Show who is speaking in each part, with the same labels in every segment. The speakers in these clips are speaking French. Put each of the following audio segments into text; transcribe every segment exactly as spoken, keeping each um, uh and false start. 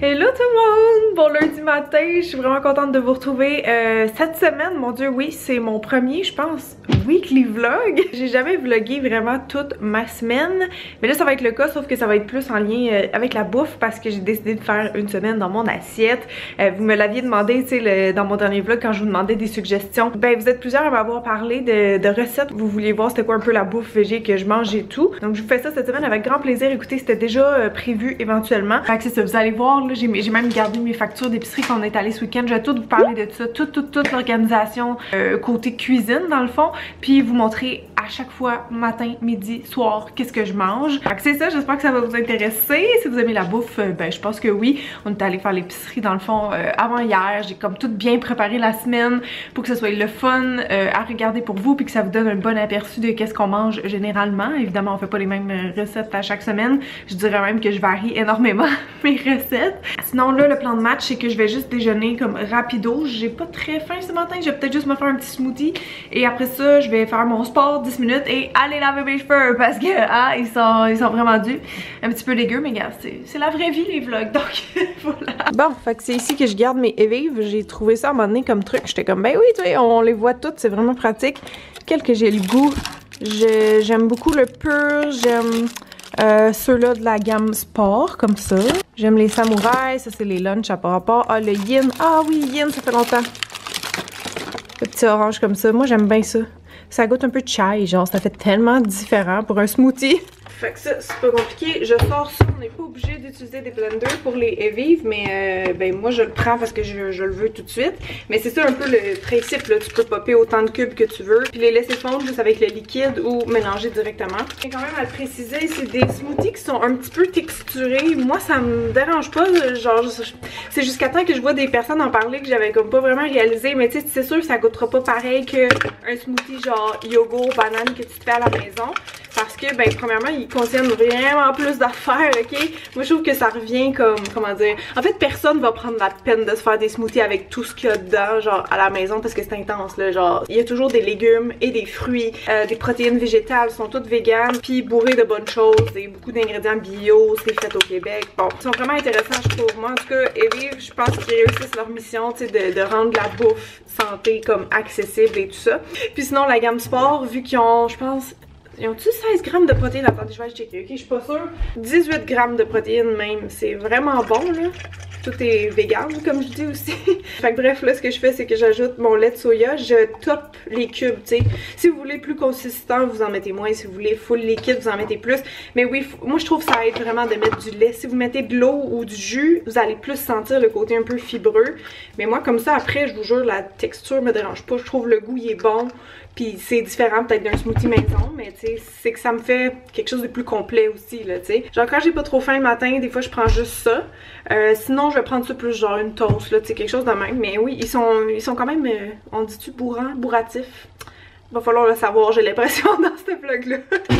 Speaker 1: Hello tout le monde! Bon lundi matin, je suis vraiment contente de vous retrouver euh, cette semaine. Mon dieu, oui, c'est mon premier, je pense, weekly vlog. J'ai jamais vlogué vraiment toute ma semaine, mais là ça va être le cas, sauf que ça va être plus en lien euh, avec la bouffe parce que j'ai décidé de faire une semaine dans mon assiette. Euh, vous me l'aviez demandé, tu sais, dans mon dernier vlog quand je vous demandais des suggestions. Ben vous êtes plusieurs à m'avoir parlé de, de recettes. Vous vouliez voir c'était quoi un peu la bouffe végé que je mange et tout. Donc je vous fais ça cette semaine avec grand plaisir. Écoutez, c'était déjà euh, prévu éventuellement. Fait que c'est ça, vous allez voir. J'ai même gardé mes factures d'épicerie qu'on est allé ce week-end. Je vais tout vous parler de ça, toute, toute, toute l'organisation euh, côté cuisine dans le fond, puis vous montrer à chaque fois, matin, midi, soir, qu'est-ce que je mange. Fait que c'est ça, j'espère que ça va vous intéresser. Si vous aimez la bouffe, euh, ben je pense que oui. On est allé faire l'épicerie dans le fond euh, avant hier. J'ai comme tout bien préparé la semaine pour que ce soit le fun euh, à regarder pour vous, puis que ça vous donne un bon aperçu de qu'est-ce qu'on mange généralement. Évidemment, on fait pas les mêmes recettes à chaque semaine. Je dirais même que je varie énormément mes recettes. Sinon là, le plan de match, c'est que je vais juste déjeuner comme rapido. J'ai pas très faim ce matin, je vais peut-être juste me faire un petit smoothie. Et après ça, je vais faire mon sport dix minutes et aller laver mes cheveux parce que ah, ils sont, ils sont vraiment durs. Un petit peu dégueu, mais regarde, c'est la vraie vie les vlogs, donc voilà. Bon, fait que c'est ici que je garde mes Evive. J'ai trouvé ça à un moment donné comme truc. J'étais comme, ben oui, tu sais, on les voit toutes, c'est vraiment pratique. Quel que j'ai le goût. J'aime beaucoup le pur, j'aime euh, ceux-là de la gamme sport, comme ça. J'aime les samouraïs, ça c'est les lunchs à part rapport. Ah, le yin, ah oui, yin, ça fait longtemps. Le petit orange comme ça, moi j'aime bien ça. Ça goûte un peu de chai, genre ça fait tellement différent pour un smoothie. Fait que ça, c'est pas compliqué. Je sors ça, on n'est pas obligé d'utiliser des blenders pour les Evive, mais euh, ben moi je le prends parce que je, je le veux tout de suite. Mais c'est ça un peu le principe, là. Tu peux popper autant de cubes que tu veux, puis les laisser fondre juste avec le liquide ou mélanger directement. Et quand même à le préciser, c'est des smoothies qui sont un petit peu texturés. Moi ça me dérange pas, genre c'est jusqu'à temps que je vois des personnes en parler que j'avais comme pas vraiment réalisé, mais tu sais c'est sûr que ça goûtera pas pareil qu'un smoothie genre yogourt, banane que tu te fais à la maison. Parce que, ben, premièrement, ils contiennent vraiment plus d'affaires, ok? Moi, je trouve que ça revient comme, comment dire... En fait, personne va prendre la peine de se faire des smoothies avec tout ce qu'il y a dedans, genre, à la maison, parce que c'est intense, là, genre... Il y a toujours des légumes et des fruits, euh, des protéines végétales, sont toutes véganes, puis bourrées de bonnes choses, et beaucoup d'ingrédients bio, c'est fait au Québec. Bon, ils sont vraiment intéressants, je trouve. Moi, en tout cas, Evive, je pense qu'ils réussissent leur mission, tu sais, de, de rendre la bouffe santé comme accessible et tout ça. Puis sinon, la gamme sport, vu qu'ils ont, je pense... Ils ont-tu seize grammes de protéines? Attendez, je vais aller checker, ok? Je suis pas sûre. dix-huit grammes de protéines même. C'est vraiment bon, là. Tout est vegan, comme je dis aussi. Fait que bref, là, ce que je fais, c'est que j'ajoute mon lait de soya. Je top les cubes, tu sais. Si vous voulez plus consistant, vous en mettez moins. Si vous voulez full liquide, vous en mettez plus. Mais oui, moi, je trouve que ça aide vraiment de mettre du lait. Si vous mettez de l'eau ou du jus, vous allez plus sentir le côté un peu fibreux. Mais moi, comme ça, après, je vous jure, la texture me dérange pas. Je trouve le goût, il est bon. Puis c'est différent peut-être d'un smoothie maison, mais tu sais, c'est que ça me fait quelque chose de plus complet aussi, là, tu sais. Genre quand j'ai pas trop faim le matin, des fois je prends juste ça. Euh, sinon, je vais prendre ça plus genre une toast, là, tu sais, quelque chose de même. Mais oui, ils sont, ils sont quand même, euh, on dit-tu bourrant, bourratif? Va falloir le savoir, j'ai l'impression, dans ce vlog-là.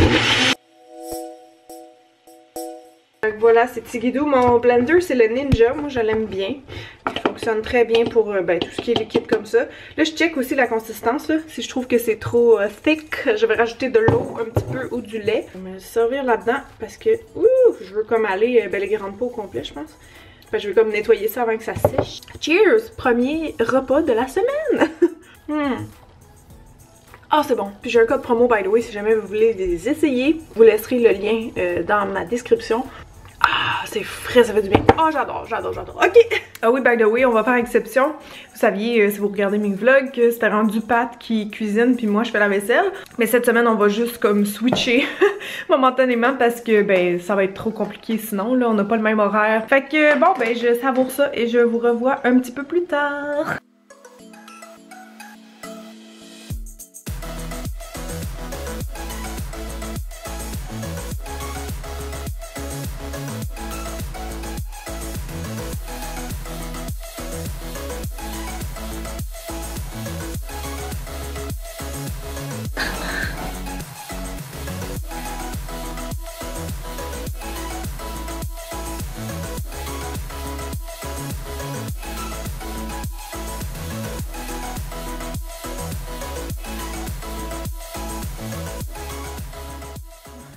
Speaker 1: Donc voilà, c'est Tigidou. Mon blender, c'est le Ninja. Moi, je l'aime bien. Il fonctionne très bien pour euh, ben, tout ce qui est liquide comme ça. Là, je check aussi la consistance. Là. Si je trouve que c'est trop euh, thick, je vais rajouter de l'eau un petit peu ou du lait. Je vais me servir là-dedans parce que ouh, je veux comme aller euh, ben, les grandes pots au complet, je pense. Ben, je vais comme nettoyer ça avant que ça sèche. Cheers! Premier repas de la semaine! hmm. Ah, c'est bon. Puis j'ai un code promo, by the way, si jamais vous voulez les essayer. Vous laisserez le lien euh, dans ma description. Ah, c'est frais, ça fait du bien. Ah, oh, j'adore, j'adore, j'adore. Ok! Ah oui, by the way, on va faire exception. Vous saviez, euh, si vous regardez mes vlogs, que c'était rendu Pat qui cuisine, puis moi, je fais la vaisselle. Mais cette semaine, on va juste comme switcher momentanément parce que, ben, ça va être trop compliqué sinon, là, on n'a pas le même horaire. Fait que, bon, ben, je savoure ça et je vous revois un petit peu plus tard.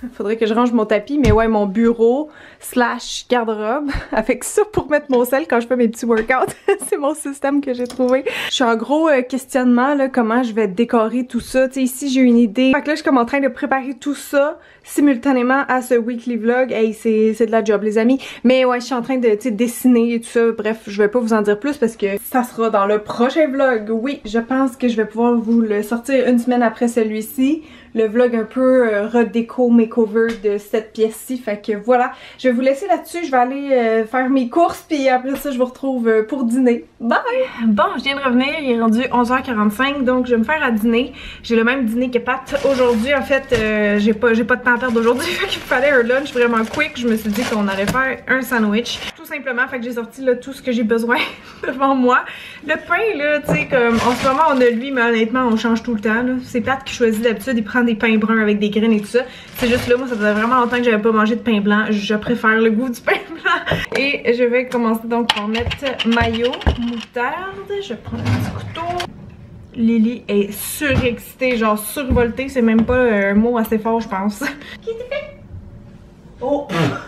Speaker 2: Faudrait que je range mon tapis, mais ouais, mon bureau slash garde-robe avec ça pour mettre mon sel quand je fais mes petits workouts. C'est mon système que j'ai trouvé. Je suis en gros euh, questionnement, là, comment je vais décorer tout ça. Tu sais, ici, j'ai une idée. Fait que là, je suis comme en train de préparer tout ça simultanément à ce weekly vlog. Hey, c'est de la job, les amis. Mais ouais, je suis en train de, tu sais, dessiner et tout ça. Bref, je vais pas vous en dire plus parce que ça sera dans le prochain vlog. Oui, je pense que je vais pouvoir vous le sortir une semaine après celui-ci. Le vlog un peu euh, redéco makeover de cette pièce-ci. Fait que voilà, je vais vous laisser là-dessus. Je vais aller euh, faire mes courses puis après ça, je vous retrouve euh, pour dîner. Bye! Bon, je viens de revenir. Il est rendu onze heures quarante-cinq, donc je vais me faire à dîner. J'ai le même dîner que Pat aujourd'hui. En fait, euh, j'ai pas, j'ai pas de temps à perdre aujourd'hui. Fait qu'il me fallait un lunch vraiment quick. Je me suis dit qu'on allait faire un sandwich. Tout simplement, fait que j'ai sorti là tout ce que j'ai besoin devant moi. Le pain, là, tu sais, comme en ce moment, on a lui, mais honnêtement, on change tout le temps. C'est Pat qui choisit d'habitude. Il prend des pains bruns avec des graines et tout ça. C'est juste là, moi ça faisait vraiment longtemps que j'avais pas mangé de pain blanc. Je préfère le goût du pain blanc. Et je vais commencer donc par mettre mayo, moutarde. Je prends un petit couteau. Lily est surexcitée, genre survoltée. C'est même pas un mot assez fort, je pense. Qu'est-ce que tu fais? Oh!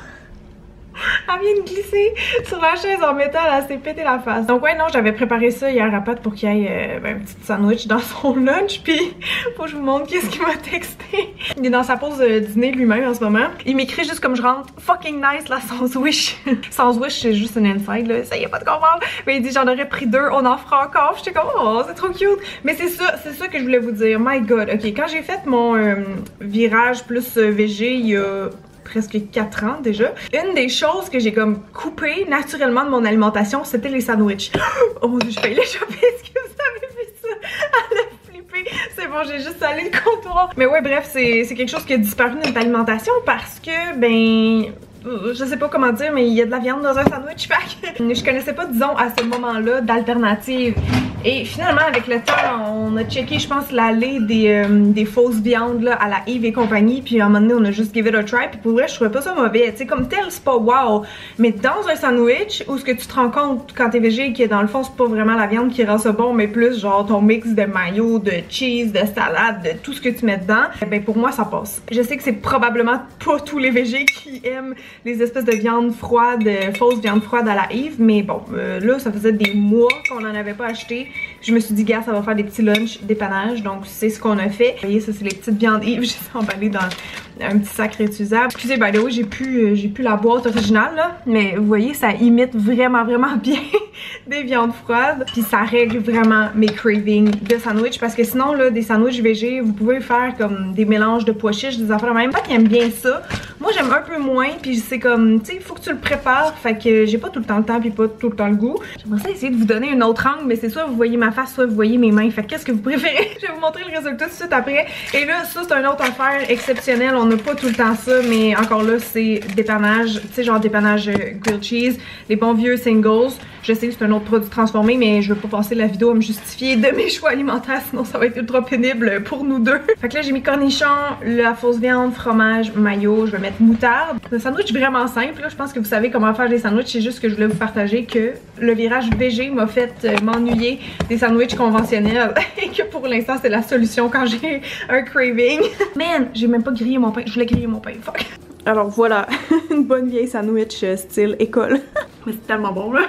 Speaker 2: Elle vient de glisser sur la chaise en métal, elle s'est pété la face. Donc ouais, non, j'avais préparé ça hier à Pat pour qu'il y ait euh, ben, un petit sandwich dans son lunch. Puis faut que je vous montre qu'est-ce qu'il m'a texté. Il est dans sa pause de dîner lui-même en ce moment. Il m'écrit juste comme je rentre, fucking nice la sandwich. Sandwich, c'est juste une inside là, ça y est pas de comprendre. Mais il dit j'en aurais pris deux, on en fera encore. J'étais comme oh c'est trop cute. Mais c'est ça, c'est ça que je voulais vous dire. My god, ok, quand j'ai fait mon euh, virage plus euh, végé il y a presque quatre ans déjà. Une des choses que j'ai comme coupé naturellement de mon alimentation, c'était les sandwichs. Oh mon dieu, je failli l'échapper. Est-ce que vous avez vu ça? Elle a flippé. C'est bon, j'ai juste allé le comptoir. Mais ouais, bref, c'est quelque chose qui a disparu de notre alimentation parce que, ben... je sais pas comment dire, mais il y a de la viande dans un sandwich. Fait que je connaissais pas, disons, à ce moment-là, d'alternatives. Et finalement, avec le temps, on a checké, je pense, l'allée des, euh, des fausses viandes là, à la Yves et compagnie. Puis à un moment donné, on a juste give it a try. Puis pour vrai, je trouvais pas ça mauvais. Tu sais, comme tel, c'est pas wow. Mais dans un sandwich, où ce que tu te rends compte quand t'es végé, que dans le fond, c'est pas vraiment la viande qui rend ça bon, mais plus genre ton mix de mayo, de cheese, de salade, de tout ce que tu mets dedans, ben pour moi, ça passe. Je sais que c'est probablement pas tous les végés qui aiment les espèces de viande froide, fausses viande froide à la Yves, mais bon, euh, là, ça faisait des mois qu'on n'en avait pas acheté. Je me suis dit, gars, ça va faire des petits lunchs dépannage, donc c'est ce qu'on a fait. Vous voyez, ça, c'est les petites viandes Yves, j'ai emballé dans un petit sac réutilisable. Excusez, by the way, j'ai plus, j'ai plus la boîte originale, là, mais vous voyez, ça imite vraiment, vraiment bien des viandes froides, puis ça règle vraiment mes cravings de sandwich, parce que sinon, là, des sandwichs végés, vous pouvez faire comme des mélanges de pois chiches, des affaires de même. Pas qu'ils aiment bien ça. Moi, j'aime un peu moins, puis c'est comme, tu sais, il faut que tu le prépares, fait que j'ai pas tout le temps le temps, puis pas tout le temps le goût. J'aimerais ça essayer de vous donner un autre angle, mais c'est soit vous voyez ma face, soit vous voyez mes mains. Fait que qu'est-ce que vous préférez? Je vais vous montrer le résultat tout de suite après. Et là, ça, c'est un autre affaire exceptionnelle. On n'a pas tout le temps ça, mais encore là, c'est dépannage, tu sais, genre dépannage euh, grilled cheese, les bons vieux singles. Je sais que c'est un autre produit transformé, mais je veux pas passer la vidéo à me justifier de mes choix alimentaires, sinon ça va être ultra pénible pour nous deux. Fait que là, j'ai mis cornichons, la fausse viande, fromage, mayo, je vais mettre moutarde. C'est un sandwich vraiment simple, là. Je pense que vous savez comment faire des sandwichs, c'est juste que je voulais vous partager que le virage végé m'a fait euh, m'ennuyer des sandwichs conventionnels et que pour l'instant, c'est la solution quand j'ai un craving. Man, j'ai même pas grillé mon pain, je voulais griller mon pain, fuck. Alors voilà, une bonne vieille sandwich euh, style école. Mais c'est tellement bon là.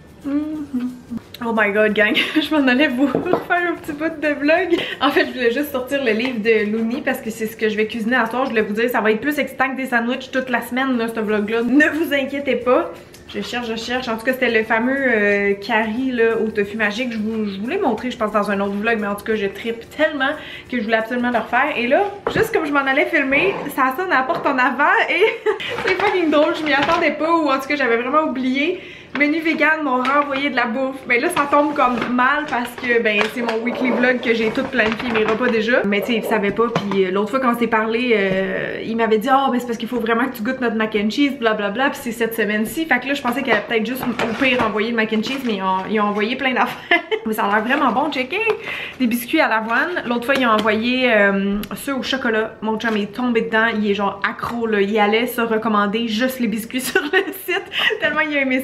Speaker 2: Mm-hmm. Oh my god gang, je m'en allais vous faire un petit bout de vlog. En fait je voulais juste sortir le livre de Looney parce que c'est ce que je vais cuisiner à soir. Je voulais vous dire ça va être plus excitant que des sandwichs toute la semaine là, ce vlog là. Ne vous inquiétez pas. Je cherche, je cherche. En tout cas, c'était le fameux euh, curry là, au tofu magique. Je vous, je vous l'ai montré, je pense, dans un autre vlog, mais en tout cas, je trippe tellement que je voulais absolument le refaire. Et là, juste comme je m'en allais filmer, ça sonne à la porte en avant et c'est fucking drôle. Je m'y attendais pas, ou en tout cas, j'avais vraiment oublié. Menu vegan m'ont renvoyé de la bouffe. Mais là, ça tombe comme mal parce que ben c'est mon weekly vlog que j'ai tout planifié mes repas déjà. Mais tu sais, ils savaient pas. Puis l'autre fois quand on s'est parlé, euh, il m'avait dit oh, mais c'est parce qu'il faut vraiment que tu goûtes notre mac and cheese, blablabla. Puis c'est cette semaine-ci. Fait que là, je pensais qu'elle allait peut-être juste au pire envoyer le mac and cheese, mais ils ont, ils ont envoyé plein d'affaires. Mais ça a l'air vraiment bon, checker. Des biscuits à l'avoine. L'autre fois, ils ont envoyé euh, ceux au chocolat. Mon chum est tombé dedans. Il est genre accro là. Il allait se recommander juste les biscuits sur le site. Tellement il a aimé ça. Ça,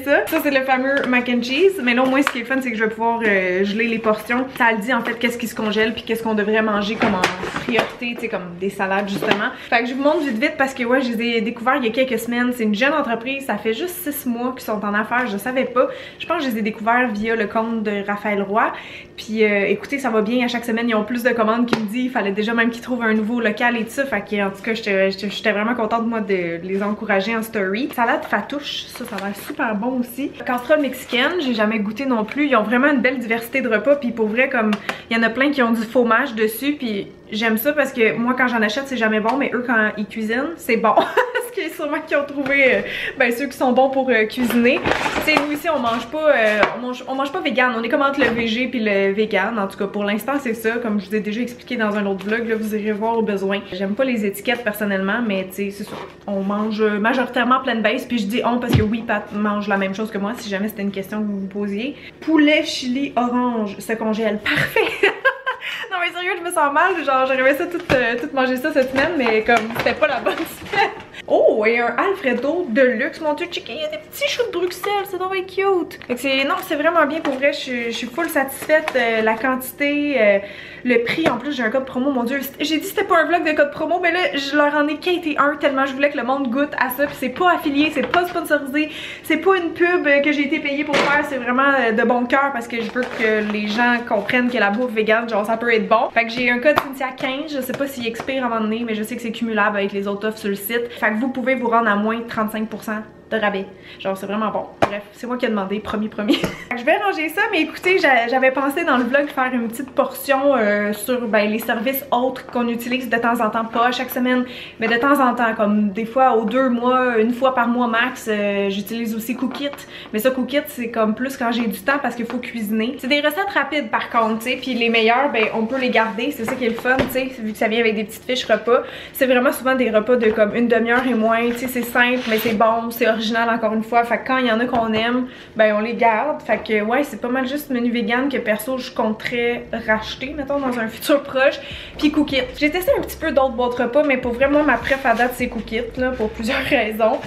Speaker 1: c'est le fameux mac and cheese. Mais là, au moins, ce qui est fun, c'est que je vais pouvoir euh, geler les portions. Ça le dit en fait qu'est-ce qui se congèle puis qu'est-ce qu'on devrait manger comme en priorité, tu sais, comme des salades justement. Fait que je vous montre vite vite parce que ouais, je les ai découverts il y a quelques semaines. C'est une jeune entreprise, ça fait juste six mois qu'ils sont en affaires, je savais pas. Je pense que je les ai découverts via le compte de Raphaël Roy. Puis euh, écoutez, ça va bien à chaque semaine, ils ont plus de commandes qu'il me dit. Il fallait déjà même qu'ils trouvent un nouveau local et tout ça. Fait que en tout cas, j'étais vraiment contente moi de les encourager en story. Salade fatouche, ça, ça a l'air super bon aussi. Casserole mexicaine, j'ai jamais goûté non plus. Ils ont vraiment une belle diversité de repas. Puis pour vrai, comme il y en a plein qui ont du fromage dessus. Puis j'aime ça parce que moi quand j'en achète c'est jamais bon, mais eux quand ils cuisinent c'est bon. Parce qu'il y a sûrement qui ont trouvé euh, ben, ceux qui sont bons pour euh, cuisiner. Tu sais, nous ici on mange pas euh, on, mange, on mange pas vegan, on est comme entre le végé puis le vegan. En tout cas pour l'instant c'est ça, comme je vous ai déjà expliqué dans un autre vlog, là vous irez voir au besoin. J'aime pas les étiquettes personnellement, mais tu sais c'est ça. On mange majoritairement plant-based, puis je dis on parce que oui Pat mange la même chose que moi si jamais c'était une question que vous vous posiez. Poulet chili orange se congèle, parfait. Non mais sérieux, je me sens mal, genre j'aurais ça tout, euh, tout manger ça cette semaine, mais comme c'était pas la bonne semaine. Oh, et un Alfredo de luxe, mon dieu, chicken, il y a des petits choux de Bruxelles, c'est donc bien cute. Fait que c'est, non, c'est vraiment bien pour vrai, je, je suis full satisfaite, euh, la quantité, euh, le prix, en plus j'ai un code promo, mon dieu. J'ai dit que c'était pas un vlog de code promo, mais là je leur en ai quêté un tellement je voulais que le monde goûte à ça, puis c'est pas affilié, c'est pas sponsorisé, c'est pas une pub que j'ai été payée pour faire, c'est vraiment de bon cœur parce que je veux que les gens comprennent que la bouffe vegan, genre ça peut être bon. Fait que j'ai un code Cynthia quinze, je sais pas s'il expire à un moment donné, mais je sais que c'est cumulable avec les autres offres sur le site. Fait que vous pouvez vous rendre à moins trente-cinq pour cent de rabais. Genre c'est vraiment bon. Bref, c'est moi qui ai demandé, premier premier. Je vais ranger ça, mais écoutez, j'avais pensé dans le vlog faire une petite portion euh, sur ben, les services autres qu'on utilise de temps en temps, pas chaque semaine, mais de temps en temps, comme des fois aux deux mois, une fois par mois max, euh, j'utilise aussi Cookit. Mais ça, Cookit, c'est comme plus quand j'ai du temps parce qu'il faut cuisiner. C'est des recettes rapides par contre, tu sais, puis les meilleures, ben on peut les garder, c'est ça qui est le fun, tu sais, vu que ça vient avec des petites fiches repas. C'est vraiment souvent des repas de comme une demi-heure et moins, tu sais, c'est simple, mais c'est bon, c'est original encore une fois. Fait que quand il y en a qu'on aime, ben on les garde. Fait que ouais, c'est pas mal juste menu vegan que perso je compterais racheter, mettons, dans un futur proche. Puis Cookit. J'ai testé un petit peu d'autres boîtes repas, mais pour vraiment ma préf à date c'est Cookit, là, pour plusieurs raisons.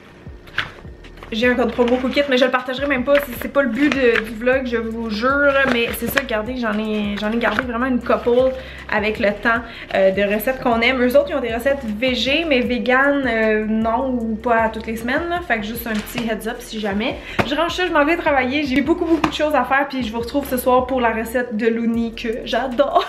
Speaker 1: J'ai un code promo Cookit, mais je le partagerai même pas, c'est pas le but de, du vlog, je vous jure, mais c'est ça, regardez, j'en ai, j'en ai gardé vraiment une couple avec le temps euh, de recettes qu'on aime. Eux autres, ils ont des recettes végé, mais vegan, euh, non, ou pas toutes les semaines, là. Fait que juste un petit heads up si jamais. Je range ça, je m'en vais travailler, j'ai beaucoup beaucoup de choses à faire, puis je vous retrouve ce soir pour la recette de l'Uni que j'adore.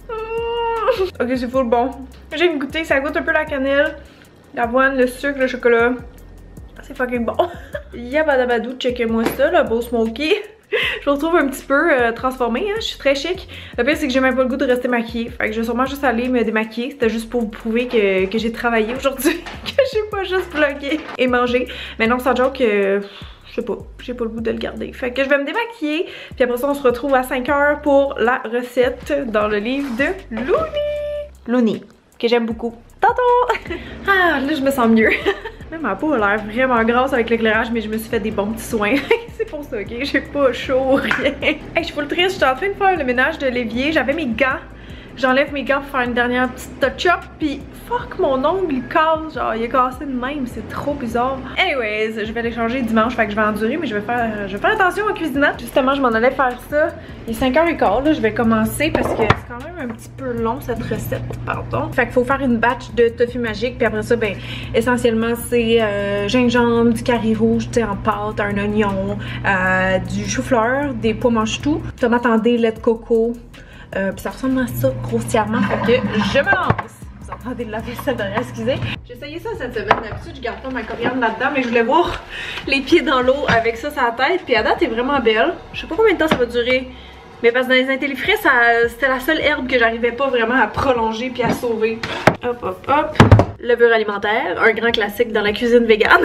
Speaker 1: Ok, c'est full bon. J'ai goûté, ça goûte un peu la cannelle, l'avoine, le sucre, le chocolat. C'est fucking bon. Yabadabadou, checkez-moi ça, le beau smoky. Je me retrouve un petit peu euh, transformée, hein? Je suis très chic. Le pire c'est que j'ai même pas le goût de rester maquillée. Fait que je vais sûrement juste aller me démaquiller. C'était juste pour vous prouver que, que j'ai travaillé aujourd'hui. Que j'ai pas juste vlogué et mangé. Mais non, sans joke, euh, je sais pas, j'ai pas le goût de le garder. Fait que je vais me démaquiller. Puis après ça, on se retrouve à cinq heures pour la recette dans le livre de Looney. Looney, que j'aime beaucoup. Tantôt! Ah, là je me sens mieux. Même ma peau a l'air vraiment grasse avec l'éclairage, mais je me suis fait des bons petits soins. C'est pour ça, ok? J'ai pas chaud, rien. Hey, je suis full triste, j'étais en train de faire le ménage de l'évier. J'avais mes gants. J'enlève mes gants pour faire une dernière petite touch-up, puis fuck, mon ongle il casse, genre il est cassé de même, c'est trop bizarre. Anyways, je vais les changer dimanche, fait que je vais endurer, mais je vais faire, je vais faire attention en cuisinant. Justement, je m'en allais faire ça. Il est cinq heures quinze, là, je vais commencer parce que c'est quand même un petit peu long cette recette, pardon. Fait qu'il faut faire une batch de tofu magique, puis après ça, ben, essentiellement c'est euh, gingembre, du curry rouge, tu sais, en pâte, un oignon, euh, du chou-fleur, des pois mange-tout, tomates en dés, lait de coco. Euh, puis ça ressemble à ça grossièrement, fait que je me lance. Vous entendez de la vaisselle derrière, excusez. J'ai essayé ça cette semaine, d'habitude je garde pas ma coriandre là-dedans, mais je voulais voir les pieds dans l'eau avec ça sur la tête, puis à date elle est vraiment belle. Je sais pas combien de temps ça va durer, mais parce que dans les intellifrais, c'était la seule herbe que j'arrivais pas vraiment à prolonger puis à sauver. Hop hop hop. Levure alimentaire, un grand classique dans la cuisine végane.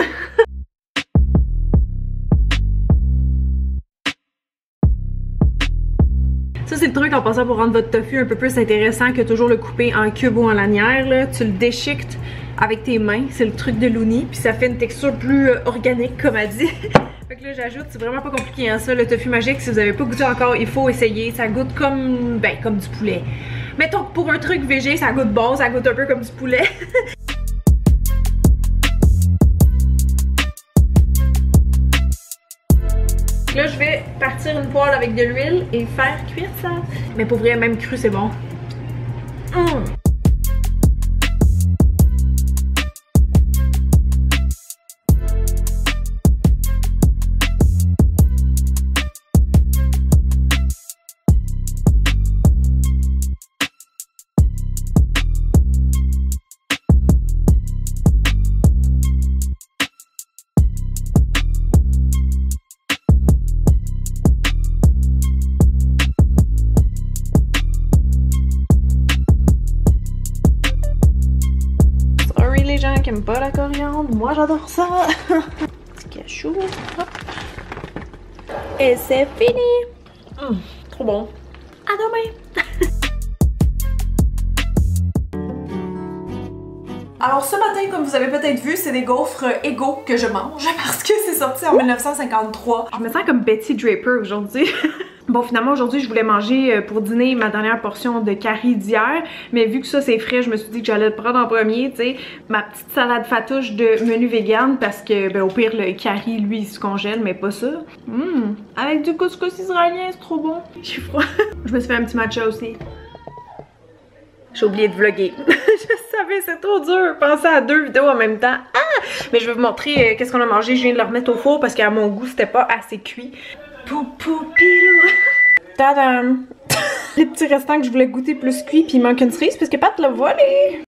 Speaker 1: Ça c'est le truc en passant pour rendre votre tofu un peu plus intéressant que toujours le couper en cubes ou en lanières, là. Tu le déchiquetes avec tes mains, c'est le truc de Looney, puis ça fait une texture plus euh, organique comme elle dit. Fait que là j'ajoute, c'est vraiment pas compliqué hein, ça, le tofu magique, si vous avez pas goûté encore, il faut essayer, ça goûte comme, ben comme du poulet. Mettons que pour un truc végé, ça goûte bon, ça goûte un peu comme du poulet. que là, je vais partir une poêle avec de l'huile et faire cuire ça. Mais pour vrai, même cru, c'est bon. Mmh. Les gens qui aiment pas la coriandre, moi j'adore ça. Petit cachou. Hop. Et c'est fini. Mmh, trop bon. À demain.
Speaker 2: Alors ce matin, comme vous avez peut-être vu, c'est des gaufres Eggo que je mange parce que c'est sorti en mille neuf cent cinquante-trois.
Speaker 1: Je me sens comme Betty Draper aujourd'hui. Bon, finalement, aujourd'hui, je voulais manger pour dîner ma dernière portion de curry d'hier, mais vu que ça, c'est frais, je me suis dit que j'allais le prendre en premier, tu sais, ma petite salade fatouche de menu vegan, parce que, ben, au pire, le curry, lui, il se congèle, mais pas ça. Hum, avec du couscous israélien, c'est trop bon. J'ai froid. Je me suis fait un petit matcha aussi. J'ai oublié de vlogger. Je savais, c'est trop dur. Penser à deux vidéos en même temps. Ah! Mais je vais vous montrer euh, qu'est-ce qu'on a mangé. Je viens de le remettre au four parce qu'à mon goût, c'était pas assez cuit. Poupoupirou! Tadam! Les petits restants que je voulais goûter plus cuits, puis il manque une cerise parce que Pat l'a volé!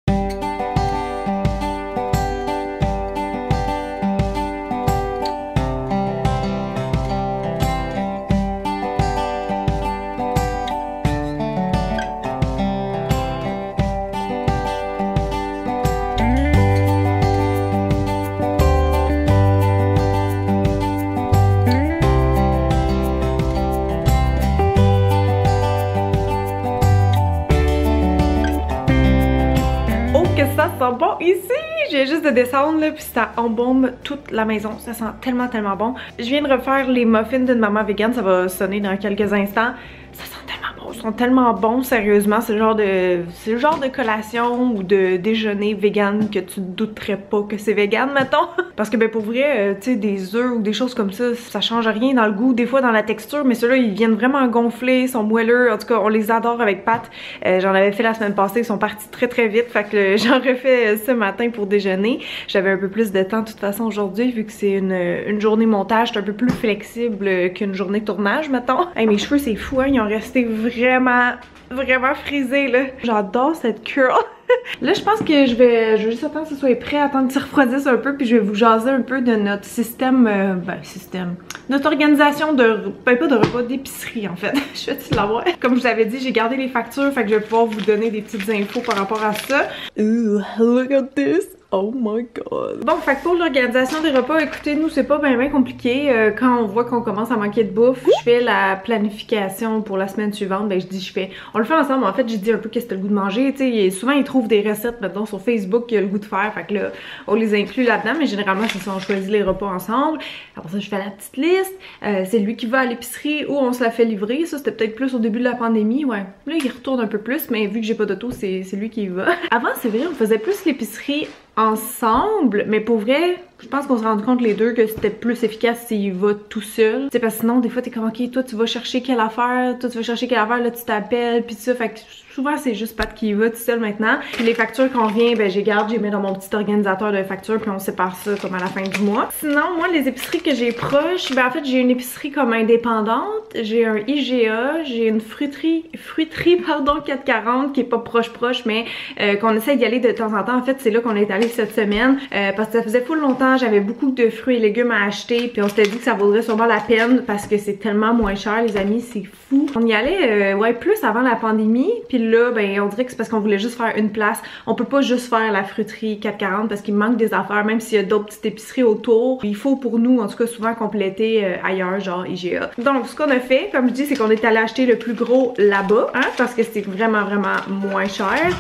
Speaker 1: Ça sent bon ici! J'ai juste de descendre là, puis ça embaume toute la maison. Ça sent tellement, tellement bon. Je viens de refaire les muffins d'une maman vegan. Ça va sonner dans quelques instants. Ça sent tellement bon. Ils sont tellement bons, sérieusement. C'est le genre de c'est le genre de collation ou de déjeuner vegan que tu douterais pas que c'est vegan, mettons. Parce que ben pour vrai, euh, tu sais, des œufs ou des choses comme ça, ça change rien dans le goût, des fois dans la texture, mais ceux-là, ils viennent vraiment gonfler, ils sont moelleux. En tout cas, on les adore avec Pat. Euh, J'en avais fait la semaine passée, ils sont partis très très vite. Fait que j'en refais ce matin pour déjeuner. J'avais un peu plus de temps de toute façon aujourd'hui, vu que c'est une, une journée montage, c'est un peu plus flexible qu'une journée tournage, mettons. Hey, mes cheveux, c'est fou, hein, ils ont resté vraiment, vraiment frisés, là. J'adore cette curl. Là, je pense que je vais, je vais juste attendre que ce soit prêt, attendre que ça refroidisse un peu, puis je vais vous jaser un peu de notre système, euh, ben, système, notre organisation de, ben pas de repas, d'épicerie, en fait. Je vais-tu l'avoir? Comme je vous avais dit, j'ai gardé les factures, fait que je vais pouvoir vous donner des petites infos par rapport à ça. Ooh, look at this! Oh my god! Bon, fait que pour l'organisation des repas, écoutez, nous, c'est pas bien bien compliqué. Euh, quand on voit qu'on commence à manquer de bouffe, je fais la planification pour la semaine suivante. Ben, je dis, je fais. On le fait ensemble. En fait, j'ai dit un peu qu'est-ce que t'as le goût de manger. Tu sais, souvent, ils trouvent des recettes, maintenant sur Facebook, qu'il y a le goût de faire. Fait que là, on les inclut là-dedans. Mais généralement, c'est ça, on choisit les repas ensemble. Après ça, je fais la petite liste. Euh, c'est lui qui va à l'épicerie ou on se la fait livrer. Ça, c'était peut-être plus au début de la pandémie. Ouais. Là, il retourne un peu plus, mais vu que j'ai pas d'auto, c'est lui qui y va. Avant, c'est vrai, on faisait plus l'épicerie ensemble, mais pour vrai, je pense qu'on s'est rendu compte les deux que c'était plus efficace s'il va tout seul. Tu sais, parce que sinon, des fois, t'es comme, ok, toi, tu vas chercher quelle affaire, toi, tu vas chercher quelle affaire, là, tu t'appelles, puis tout ça. Fait que souvent, c'est juste Pat qui y va tout seul maintenant. Puis les factures qu'on revient, ben, j'ai garde, j'ai mis dans mon petit organisateur de factures, puis on sépare ça comme à la fin du mois. Sinon, moi, les épiceries que j'ai proches, ben, en fait, j'ai une épicerie comme indépendante, j'ai un I G A, j'ai une fruiterie, fruiterie, pardon, quatre quarante, qui est pas proche-proche, mais euh, qu'on essaie d'y aller de temps en temps. En fait, c'est là qu'on est allé cette semaine, euh, parce que ça faisait full longtemps, j'avais beaucoup de fruits et légumes à acheter, puis on s'était dit que ça vaudrait sûrement la peine parce que c'est tellement moins cher, les amis, c'est fou. On y allait, euh, ouais, plus avant la pandémie, puis là, ben, on dirait que c'est parce qu'on voulait juste faire une place. On peut pas juste faire la fruiterie quatre quarante parce qu'il manque des affaires, même s'il y a d'autres petites épiceries autour. Il faut pour nous, en tout cas, souvent compléter euh, ailleurs, genre I G A. Donc, ce qu'on a fait, comme je dis, c'est qu'on est allé acheter le plus gros là-bas, hein, parce que c'est vraiment, vraiment moins cher.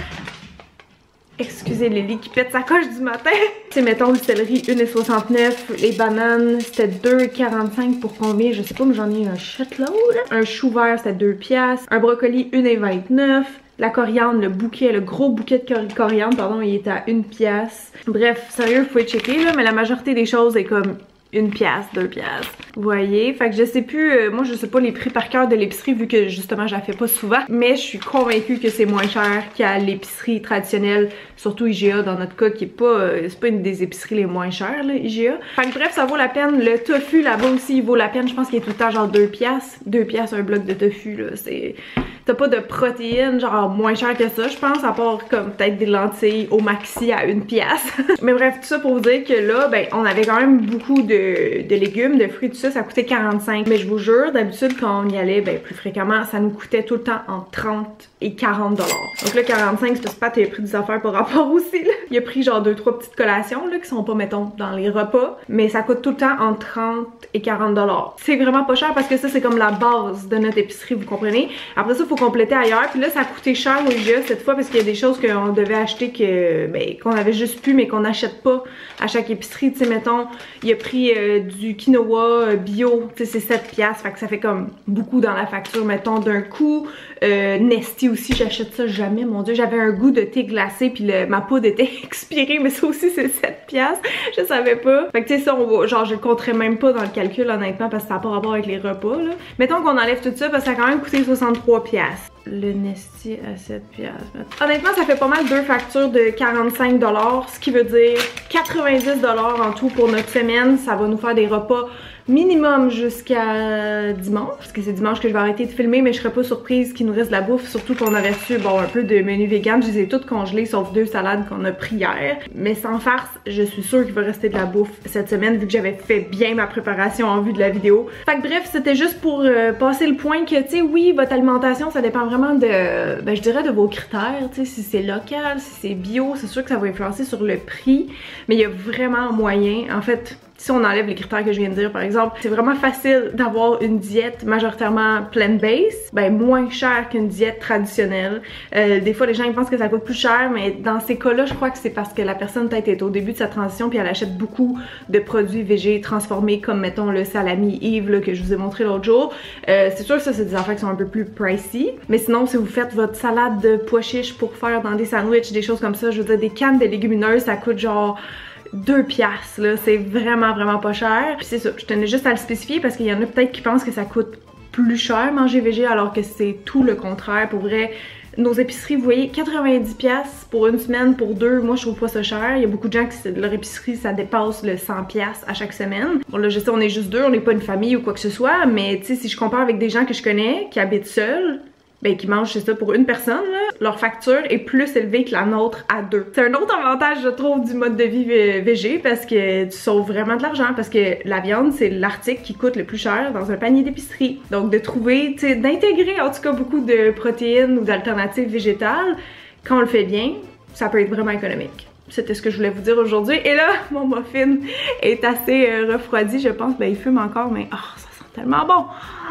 Speaker 1: Excusez Lily qui pète sa coche du matin. C'est mettons le céleri un virgule soixante-neuf, les bananes c'était deux virgule quarante-cinq pour combien? Je sais pas mais j'en ai un shitload. Un chou vert c'était deux piastres. Un brocoli un virgule vingt-neuf. La coriandre, le bouquet, le gros bouquet de coriandre, pardon, il est à une pièce. Bref, sérieux, vous pouvez checker là, mais la majorité des choses est comme une pièce, deux pièces. Vous voyez? Fait que je sais plus, euh, moi je sais pas les prix par cœur de l'épicerie vu que justement je la fais pas souvent. Mais je suis convaincue que c'est moins cher qu'à l'épicerie traditionnelle, surtout I G A dans notre cas qui est pas, euh, c'est pas une des épiceries les moins chères là, I G A. Fait que bref, ça vaut la peine. Le tofu là-bas aussi il vaut la peine. Je pense qu'il est tout le temps genre deux pièces. deux pièces un bloc de tofu là, c'est... T'as pas de protéines genre moins cher que ça, je pense, à part comme peut-être des lentilles au maxi à une pièce. Mais bref, tout ça pour vous dire que là, ben, on avait quand même beaucoup de, de légumes, de fruits, tout ça, ça coûtait quarante-cinq. Mais je vous jure, d'habitude, quand on y allait, ben, plus fréquemment, ça nous coûtait tout le temps entre trente et quarante dollars. Donc là, quarante-cinq, c'est parce que Pat a pris des affaires par rapport aussi, là. Il a pris genre deux, trois petites collations, là, qui sont pas, mettons, dans les repas. Mais ça coûte tout le temps entre trente et quarante dollars. C'est vraiment pas cher parce que ça, c'est comme la base de notre épicerie, vous comprenez? Après ça, il faut compléter ailleurs. Puis là, ça a coûté cher au I G A cette fois parce qu'il y a des choses qu'on devait acheter que ben, qu'on avait juste plus mais qu'on n'achète pas à chaque épicerie. Tu sais, mettons, il a pris euh, du quinoa euh, bio, tu sais, c'est sept piastres. Fait que ça fait comme beaucoup dans la facture, mettons, d'un coup. Euh, Nesty aussi, j'achète ça jamais, mon dieu. J'avais un goût de thé glacé puis le, ma poudre était expirée, mais ça aussi c'est sept piastres. Je savais pas. Fait que tu sais, ça, on va, genre, je le compterais même pas dans le calcul, honnêtement, parce que ça n'a pas rapport avec les repas, là. Mettons qu'on enlève tout ça, parce que ça a quand même coûté soixante-trois piastres. Le Nesty à sept piastres. Honnêtement, ça fait pas mal deux factures de quarante-cinq dollars, ce qui veut dire quatre-vingt-dix dollars en tout pour notre semaine. Ça va nous faire des repas minimum jusqu'à dimanche, parce que c'est dimanche que je vais arrêter de filmer, mais je serais pas surprise qu'il nous reste de la bouffe, surtout qu'on avait reçu bon un peu de menu vegan. Je les ai toutes congelées sauf deux salades qu'on a pris hier, mais sans farce, je suis sûre qu'il va rester de la bouffe cette semaine vu que j'avais fait bien ma préparation en vue de la vidéo. Fait que bref, c'était juste pour euh, passer le point que, tu sais, oui, votre alimentation, ça dépend vraiment de, ben je dirais de vos critères, tu sais, si c'est local, si c'est bio, c'est sûr que ça va influencer sur le prix, mais il y a vraiment moyen, en fait, si on enlève les critères que je viens de dire, par exemple, c'est vraiment facile d'avoir une diète majoritairement plant-based, ben moins cher qu'une diète traditionnelle. Euh, des fois, les gens ils pensent que ça coûte plus cher, mais dans ces cas-là, je crois que c'est parce que la personne peut-être est au début de sa transition puis elle achète beaucoup de produits végés transformés, comme mettons le salami Yves là, que je vous ai montré l'autre jour. Euh, c'est sûr que ça, c'est des affaires qui sont un peu plus pricey, mais sinon, si vous faites votre salade de pois chiches pour faire dans des sandwichs, des choses comme ça, je veux dire, des cannes de légumineuses, ça coûte genre deux piastres, là, c'est vraiment vraiment pas cher. Puis c'est ça, je tenais juste à le spécifier parce qu'il y en a peut-être qui pensent que ça coûte plus cher manger végé alors que c'est tout le contraire. Pour vrai, nos épiceries, vous voyez, quatre-vingt-dix piastres pour une semaine, pour deux, moi je trouve pas ça cher. Il y a beaucoup de gens qui, leur épicerie, ça dépasse le cent piastres à chaque semaine. Bon là, je sais, on est juste deux, on n'est pas une famille ou quoi que ce soit, mais tu sais, si je compare avec des gens que je connais, qui habitent seuls, ben qui mangent, c'est ça, pour une personne, là, leur facture est plus élevée que la nôtre à deux. C'est un autre avantage, je trouve, du mode de vie végé parce que tu sauves vraiment de l'argent parce que la viande, c'est l'article qui coûte le plus cher dans un panier d'épicerie. Donc de trouver, tu sais, d'intégrer en tout cas beaucoup de protéines ou d'alternatives végétales, quand on le fait bien, ça peut être vraiment économique. C'était ce que je voulais vous dire aujourd'hui. Et là, mon muffin est assez euh, refroidi, je pense. Ben il fume encore, mais oh, ça sent tellement bon.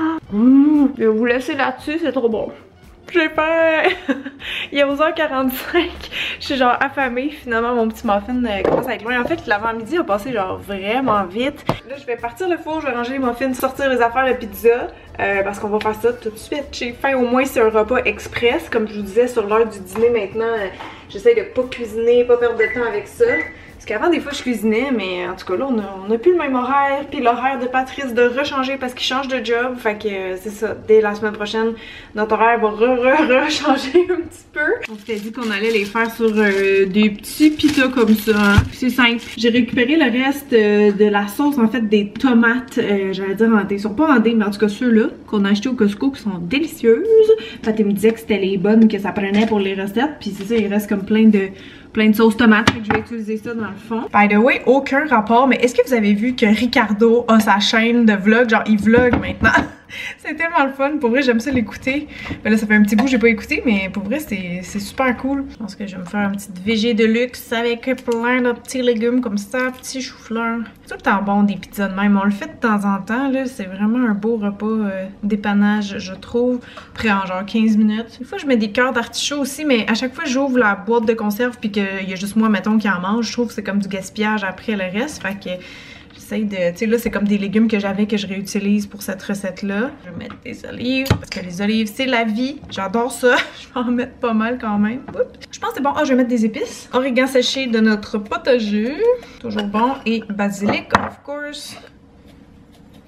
Speaker 1: Mmh, je vais vous laisser là-dessus, c'est trop bon. J'ai faim! Il est onze heures quarante-cinq. Je suis genre affamée. Finalement, mon petit muffin euh, commence à être loin. En fait, l'avant-midi a passé genre vraiment vite. Là, je vais partir le four, je vais ranger les muffins, sortir les affaires de pizza. Euh, parce qu'on va faire ça tout de suite. J'ai faim, au moins c'est un repas express. Comme je vous disais, sur l'heure du dîner maintenant, euh, j'essaie de pas cuisiner, pas perdre de temps avec ça. Parce qu'avant, des fois, je cuisinais, mais en tout cas, là, on a, on a plus le même horaire. Puis l'horaire de Patrice de rechanger parce qu'il change de job. Fait que euh, c'est ça, dès la semaine prochaine, notre horaire va re-re-re-changer un petit peu. On s'était dit qu'on allait les faire sur euh, des petits pitas comme ça. Hein. C'est simple. J'ai récupéré le reste euh, de la sauce, en fait, des tomates, euh, j'allais dire en dés. Ils sont pas en dés, mais en tout cas, ceux-là qu'on a achetés au Costco qui sont délicieuses. Fait il me disait que c'était les bonnes que ça prenait pour les recettes. Puis c'est ça, il reste comme plein de... plein de sauce tomate, fait que je vais utiliser ça dans le fond. By the way, aucun rapport, mais est-ce que vous avez vu que Ricardo a sa chaîne de vlog, genre il vlog maintenant? C'est tellement le fun, pour vrai j'aime ça l'écouter. Mais là ça fait un petit bout que j'ai pas écouté, mais pour vrai c'est super cool. Je pense que je vais me faire un petit végé de luxe avec plein de petits légumes comme ça, petits choux-fleurs. C'est tout le temps bon des pizzas de même, on le fait de temps en temps, là c'est vraiment un beau repas euh, d'épanage je trouve, prêt en genre quinze minutes. Des fois je mets des cœurs d'artichaut aussi, mais à chaque fois j'ouvre la boîte de conserve puis qu'il y a juste moi mettons qui en mange, je trouve que c'est comme du gaspillage après le reste, fait que j'essaye de, tu sais là c'est comme des légumes que j'avais que je réutilise pour cette recette là. Je vais mettre des olives parce que les olives c'est la vie, j'adore ça. Je vais en mettre pas mal quand même. Oups. Je pense que c'est bon. Ah, je vais mettre des épices, origan séché de notre potager, toujours bon, et basilic of course.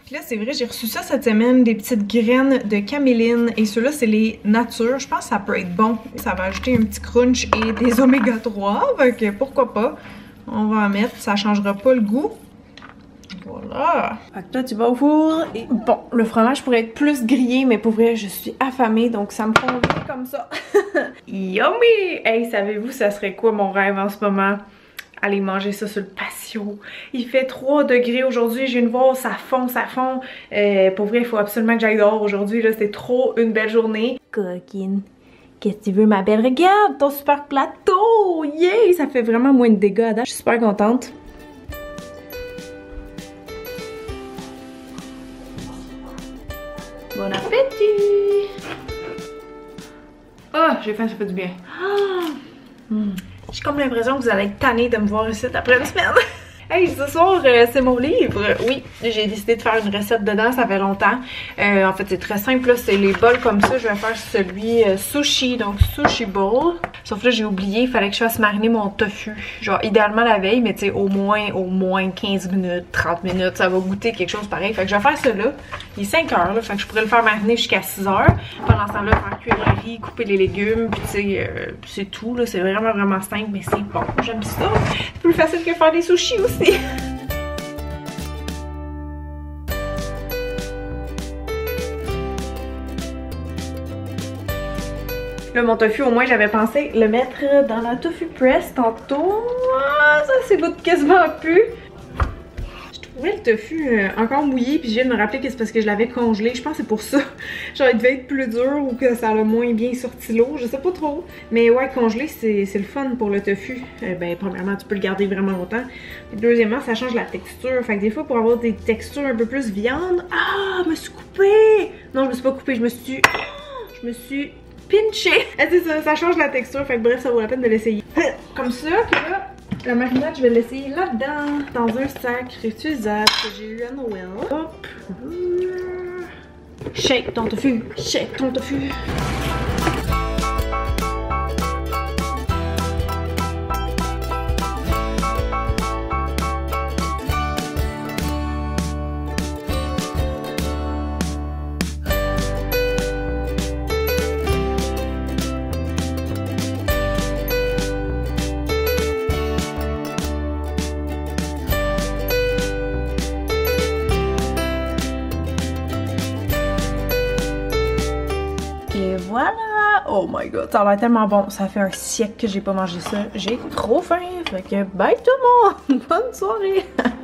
Speaker 1: Puis là, c'est vrai, j'ai reçu ça cette semaine, des petites graines de caméline. Et ceux-là, c'est les natures. Je pense que ça peut être bon. Ça va ajouter un petit crunch et des oméga trois. Donc, pourquoi pas. On va en mettre. Ça changera pas le goût. Voilà. Fait que là, tu vas au four. Et bon, le fromage pourrait être plus grillé, mais pour vrai, je suis affamée. Donc, ça me convient comme ça. Yummy! Hey, savez-vous, ça serait quoi mon rêve en ce moment? Aller manger ça sur le patio. Il fait trois degrés aujourd'hui, je viens de voir, ça fond, ça fond. Euh, pour vrai, il faut absolument que j'aille dehors aujourd'hui, là, c'est trop une belle journée. Coquine, qu'est-ce que tu veux ma belle? Regarde ton super plateau! Yeah! Ça fait vraiment moins de dégâts à date, je suis super contente. Bon appétit! Ah, oh, j'ai faim, ça fait du bien. Ah. Mm. J'ai comme l'impression que vous allez être tannés de me voir ici après une semaine. Hey, ce soir, euh, c'est mon livre. Oui, j'ai décidé de faire une recette dedans, ça fait longtemps. Euh, en fait, c'est très simple, là, c'est les bols comme ça. Je vais faire celui euh, sushi, donc sushi bowl. Sauf là, j'ai oublié, il fallait que je fasse mariner mon tofu. Genre, idéalement la veille, mais tu sais, au moins, au moins quinze minutes, trente minutes, ça va goûter quelque chose pareil. Fait que je vais faire ça là. Il est cinq heures, là, fait que je pourrais le faire mariner jusqu'à six heures. Pendant ce temps-là, faire cuire le riz, couper les légumes, puis tu sais, euh, c'est tout, là. C'est vraiment, vraiment simple, mais c'est bon. J'aime ça. C'est plus facile que faire des sushis aussi. Là, mon tofu, au moins, j'avais pensé le mettre dans la tofu press tantôt. Ah, ça, c'est goûte quasiment plus. Je trouvais le tofu euh, encore mouillé, puis je viens de me rappeler que c'est parce que je l'avais congelé. Je pense que c'est pour ça. Genre, il devait être plus dur ou que ça a moins bien sorti l'eau. Je sais pas trop. Mais ouais, congelé, c'est le fun pour le tofu. Euh, ben, premièrement, tu peux le garder vraiment longtemps. Et deuxièmement, ça change la texture. Fait que des fois, pour avoir des textures un peu plus viande. Ah, je me suis coupée! Non, je me suis pas coupée. Je me suis. Je me suis pinchée. Ah, c'est ça, ça change la texture. Fait que bref, ça vaut la peine de l'essayer. Comme ça, puis là. La marinade, je vais l'essayer là-dedans, dans un sac réutilisable que j'ai eu à Noël. Hop! Shake ton tofu! Shake ton tofu! Voilà! Oh my god, ça a l'air tellement bon. Ça fait un siècle que j'ai pas mangé ça. J'ai trop faim. Fait que bye tout le monde! Bonne soirée!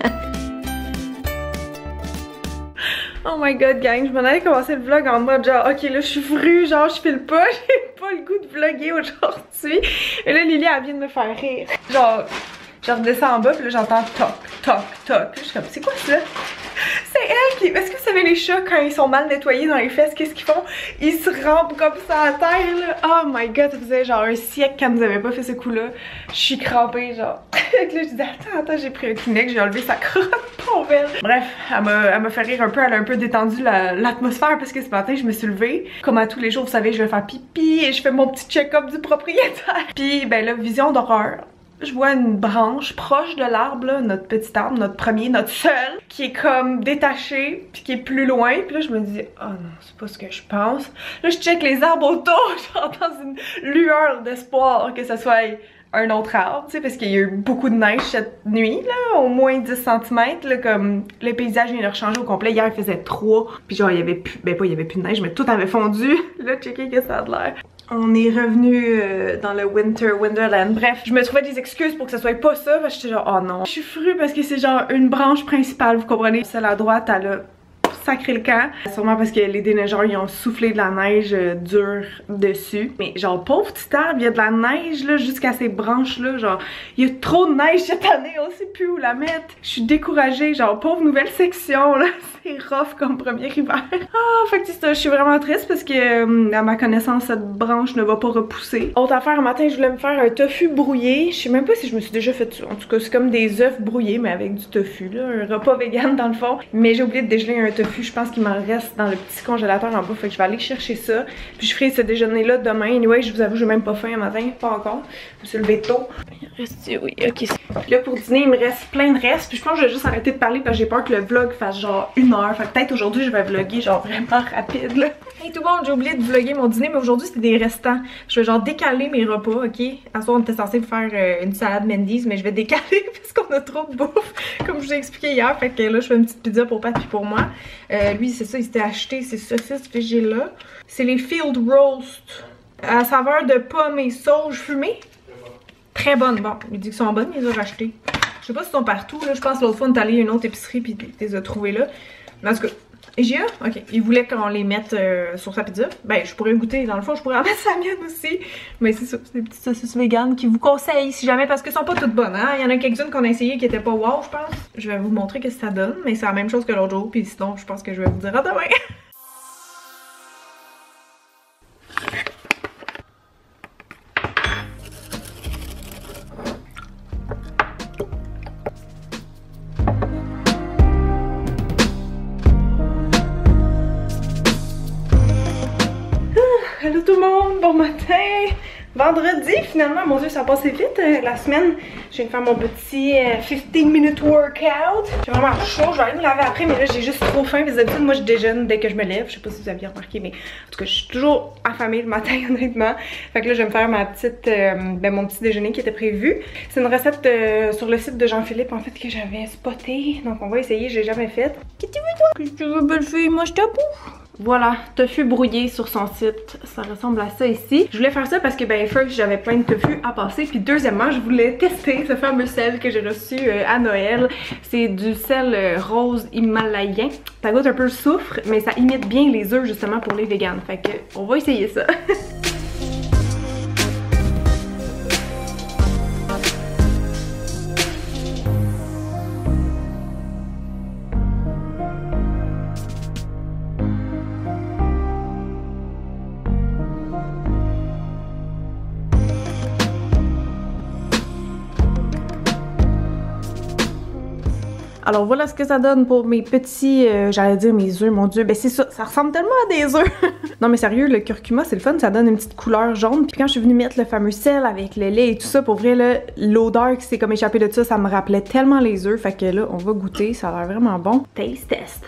Speaker 1: Oh my god, gang, je m'en allais commencer le vlog en mode genre, ok, là, je suis frue, genre, je file pas, j'ai pas le goût de vlogger aujourd'hui. Et là, Lily, elle vient de me faire rire. Genre, je redescends en bas, puis là, j'entends toc, toc, toc. Je suis comme, c'est quoi ça? C'est elle qui... Est-ce que vous savez les chats, quand ils sont mal nettoyés dans les fesses, qu'est-ce qu'ils font? Ils se rampent comme ça à terre, là. Oh my god, ça faisait genre un siècle qu'elle nous avait pas fait ce coup-là. Je suis crampée, genre. Là, je disais, attends, attends, j'ai pris un Kleenex, j'ai enlevé sa crotte, pauvre elle. Bref, elle m'a fait rire un peu, elle a un peu détendu l'atmosphère la, parce que ce matin, je me suis levée. Comme à tous les jours, vous savez, je vais faire pipi et je fais mon petit check-up du propriétaire. Puis, ben là, vision d'horreur. Je vois une branche proche de l'arbre, notre petit arbre, notre premier, notre seul, qui est comme détaché, puis qui est plus loin. Puis là, je me dis, oh non, c'est pas ce que je pense. Là, je check les arbres autour, genre dans une lueur d'espoir que ce soit un autre arbre, tu sais, parce qu'il y a eu beaucoup de neige cette nuit, là, au moins dix centimètres, là, comme le paysage vient de changer au complet. Hier, il faisait trois, puis genre, il y avait plus, ben pas, il y avait plus de neige, mais tout avait fondu. Là, checker que ça a de l'air. On est revenu euh, dans le Winter Wonderland. Bref, je me trouvais des excuses pour que ce soit pas ça. Parce que j'étais genre, oh non. Je suis frue parce que c'est genre une branche principale, vous comprenez? Celle à droite, elle a sacré le camp. Sûrement parce que les déneigeurs, ils ont soufflé de la neige euh, dure dessus. Mais genre, pauvre petit arbre, il y a de la neige là jusqu'à ces branches-là. Genre, il y a trop de neige cette année, on sait plus où la mettre. Je suis découragée. Genre, pauvre nouvelle section là. C'est rough comme premier hiver. Ah, fait que c'est ça, je suis vraiment triste parce que, euh, à ma connaissance, cette branche ne va pas repousser. Autre affaire, un matin, je voulais me faire un tofu brouillé. Je sais même pas si je me suis déjà fait ça. En tout cas, c'est comme des œufs brouillés, mais avec du tofu, là. Un repas vegan dans le fond. Mais j'ai oublié de dégeler un tofu. Je pense qu'il m'en reste dans le petit congélateur en bas. Fait que je vais aller chercher ça. Puis je ferai ce déjeuner-là demain. Anyway, je vous avoue, j'ai même pas faim un matin. Pas encore. Je me suis levée tôt. Il reste, oui, ok. Puis là, pour dîner, il me reste plein de restes. Puis je pense que je vais juste arrêter de parler parce que j'ai peur que le vlog fasse genre une
Speaker 2: heure. Fait que peut-être aujourd'hui je vais vlogger genre vraiment rapide là. Hey tout le monde, j'ai oublié de vlogger mon dîner, mais aujourd'hui c'était des restants. Je vais genre décaler mes repas, ok? À ce soir on était censé faire euh, une salade Mendy's, mais je vais décaler parce qu'on a trop de bouffe, comme je vous ai expliqué hier. Fait que là je fais une petite pizza pour Pat puis pour moi. Euh, lui c'est ça, il s'était acheté ces saucisses que j'ai là. C'est les Field Roast à saveur de pommes et sauge fumée. Très bonnes. Bon, il dit qu'ils sont bonnes, il les a rachetées. Je sais pas si sont partout, là. Je pense que l'autre fois on est allé à une autre épicerie puis tu les as trouvés là. Mais en tout cas, I G A, ok. Il voulait qu'on les mette euh, sur sa pizza. Ben, je pourrais goûter. Dans le fond, je pourrais en mettre sa mienne aussi. Mais c'est ça, c'est des petites saucisses véganes qui vous conseillent si jamais, parce qu'elles sont pas toutes bonnes, hein. Il y en a quelques-unes qu'on a essayées qui étaient pas wow, je pense. Je vais vous montrer ce que ça donne, mais c'est la même chose que l'autre jour. Puis sinon, je pense que je vais vous dire à demain. Hello tout le monde, bon matin! Vendredi finalement, mon dieu ça a passé vite euh, la semaine. Je viens de faire mon petit euh, quinze minute workout. J'ai vraiment chaud, je vais aller me laver après, mais là j'ai juste trop faim. Vous habitudes, moi je déjeune dès que je me lève. Je sais pas si vous avez bien remarqué, mais en tout cas je suis toujours affamée le matin honnêtement. Fait que là je vais me faire ma petite, euh, ben, mon petit déjeuner qui était prévu. C'est une recette euh, sur le site de Jean-Philippe en fait que j'avais spoté. Donc on va essayer, j'ai jamais fait. Qu'est-ce que tu veux toi? Qu'est-ce que tu veux belle fille? Moi je t'approuve. Voilà, tofu brouillé sur son site, ça ressemble à ça ici. Je voulais faire ça parce que ben first j'avais plein de tofu à passer, puis deuxièmement je voulais tester ce fameux sel que j'ai reçu euh, à Noël. C'est du sel euh, rose himalayen. Ça goûte un peu le soufre, mais ça imite bien les œufs justement pour les véganes. Fait que on va essayer ça. Alors voilà ce que ça donne pour mes petits, euh, j'allais dire mes œufs, mon dieu, ben c'est ça, ça ressemble tellement à des œufs. Non mais sérieux, le curcuma c'est le fun, ça donne une petite couleur jaune. Puis quand je suis venue mettre le fameux sel avec le lait et tout ça, pour vrai l'odeur qui s'est comme échappée de ça, ça me rappelait tellement les œufs. Fait que là, on va goûter, ça a l'air vraiment bon. Taste test.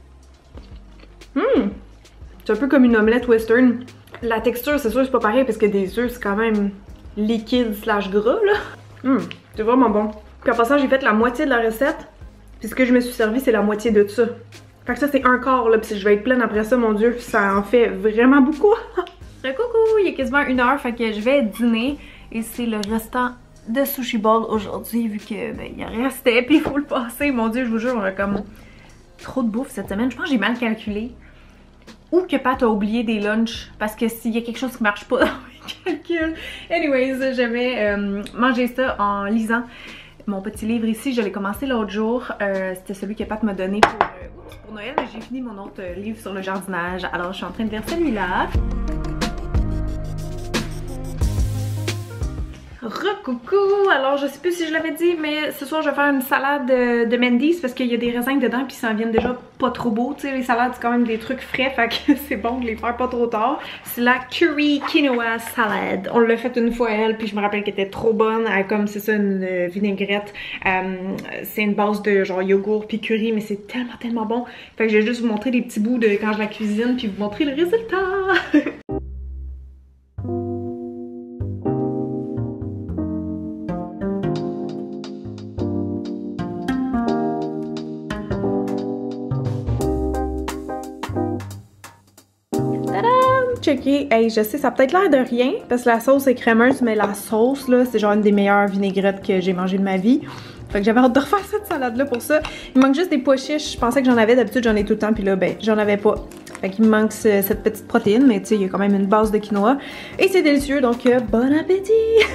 Speaker 2: Hum, c'est un peu comme une omelette western. La texture c'est sûr c'est pas pareil parce que des œufs c'est quand même liquide slash gras là. Hum, c'est vraiment bon. Puis en passant j'ai fait la moitié de la recette. Puis ce que je me suis servi, c'est la moitié de ça. Fait que ça, c'est un quart, là. Puis si je vais être pleine après ça, mon dieu, ça en fait vraiment beaucoup. Coucou, il est quasiment une heure, fait que je vais dîner. Et c'est le restant de sushi bowl aujourd'hui, vu que ben, il restait, puis il faut le passer. Mon dieu, je vous jure, on a comme trop de bouffe cette semaine. Je pense que j'ai mal calculé. Ou que Pat a oublié des lunchs, parce que s'il y a quelque chose qui marche pas dans mes calculs. Anyways, j'avais euh, mangé ça en lisant mon petit livre ici. Je l'ai commencé l'autre jour. Euh, C'était celui que Pat m'a donné pour, euh, pour Noël. Mais j'ai fini mon autre livre sur le jardinage. Alors je suis en train de lire celui-là. Recoucou! Alors je sais plus si je l'avais dit, mais ce soir je vais faire une salade de, de Mendy's parce qu'il y a des raisins dedans puis ça en vient déjà pas trop beau. Tu sais, les salades c'est quand même des trucs frais, fait que c'est bon de les faire pas trop tard. C'est la curry quinoa salad. On l'a fait une fois elle, puis je me rappelle qu'elle était trop bonne. Elle, comme c'est ça une vinaigrette. Euh, c'est une base de genre yogourt puis curry, mais c'est tellement tellement bon. Fait que je vais juste vous montrer des petits bouts de quand je la cuisine puis vous montrer le résultat. Checker. Hey, je sais, ça a peut-être l'air de rien parce que la sauce est crémeuse, mais la sauce là, c'est genre une des meilleures vinaigrettes que j'ai mangé de ma vie. Fait que j'avais hâte de refaire cette salade là pour ça. Il manque juste des pois chiches. Je pensais que j'en avais, d'habitude j'en ai tout le temps, puis là ben j'en avais pas. Fait qu'il me manque ce, cette petite protéine, mais tu sais, il y a quand même une base de quinoa. Et c'est délicieux, donc euh, bon appétit!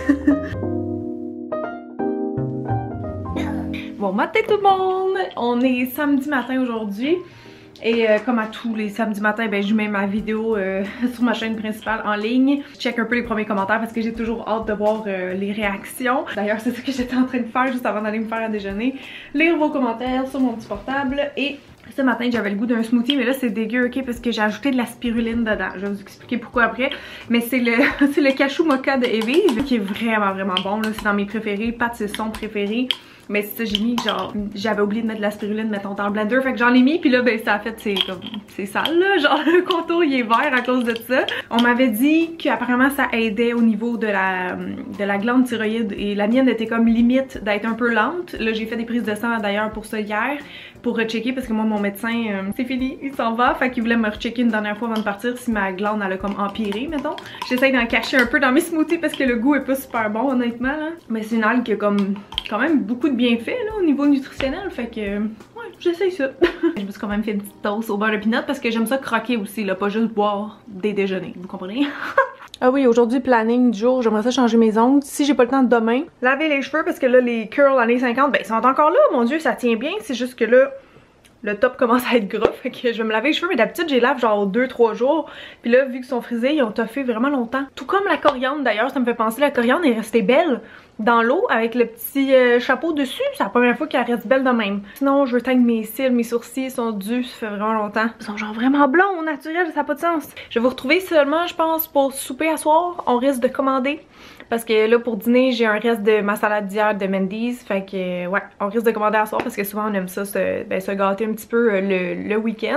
Speaker 2: Bon matin tout le monde! On est samedi matin aujourd'hui. Et euh, comme à tous les samedis matins, ben, je mets ma vidéo euh, sur ma chaîne principale en ligne. Je check un peu les premiers commentaires parce que j'ai toujours hâte de voir euh, les réactions. D'ailleurs, c'est ça que j'étais en train de faire juste avant d'aller me faire à déjeuner. Lire vos commentaires sur mon petit portable. Et ce matin, j'avais le goût d'un smoothie, mais là, c'est dégueu, ok, parce que j'ai ajouté de la spiruline dedans. Je vais vous expliquer pourquoi après. Mais c'est le, le cachou mocha de Evie qui est vraiment, vraiment bon. C'est dans mes préférés. Pat, c'est son préféré.
Speaker 1: Mais c'est ça, j'ai mis genre, j'avais oublié de mettre de la spiruline, mettons, dans le blender, fait que j'en ai mis, puis là, ben ça a fait, c'est comme, c'est sale là, genre le contour il est vert à cause de ça. On m'avait dit qu'apparemment ça aidait au niveau de la, de la glande thyroïde, et la mienne était comme limite d'être un peu lente. Là, j'ai fait des prises de sang d'ailleurs pour ça hier, pour rechecker, parce que moi, mon médecin, euh, c'est fini, il s'en va, fait qu'il voulait me rechecker une dernière fois avant de partir si ma glande elle a comme empiré, mettons. J'essaye d'en cacher un peu dans mes smoothies parce que le goût est pas super bon, honnêtement, là. Mais c'est une algue qui a comme quand même beaucoup de bienfaits, là, au niveau nutritionnel, fait que, ouais, j'essaye ça. Je me suis quand même fait une petite toast au beurre de pinot parce que j'aime ça croquer aussi, là, pas juste boire des déjeuners, vous comprenez?
Speaker 2: Ah oui, aujourd'hui, planning du jour, j'aimerais ça changer mes ongles. Si j'ai pas le temps de demain.
Speaker 1: Laver les cheveux parce que là, les curls années cinquante, ben ils sont encore là, mon dieu, ça tient bien. C'est juste que là, le top commence à être gras, fait que je vais me laver les cheveux. Mais d'habitude, j'ai lave genre deux trois jours. Puis là, vu qu'ils sont frisés, ils ont toffé vraiment longtemps. Tout comme la coriandre d'ailleurs, ça me fait penser, la coriandre est restée belle dans l'eau avec le petit euh, chapeau dessus. C'est la première fois qu'elle reste belle de même. Sinon, je veux teindre mes cils, mes sourcils sont dus, ça fait vraiment longtemps. Ils sont genre vraiment blonds au naturel, ça n'a pas de sens. Je vais vous retrouver seulement, je pense, pour souper à soir. On risque de commander. Parce que là, pour dîner, j'ai un reste de ma salade d'hier de Mendy's. Fait que, ouais, on risque de commander à soir parce que souvent, on aime ça, se, ben, se gâter un petit peu euh, le, le week-end.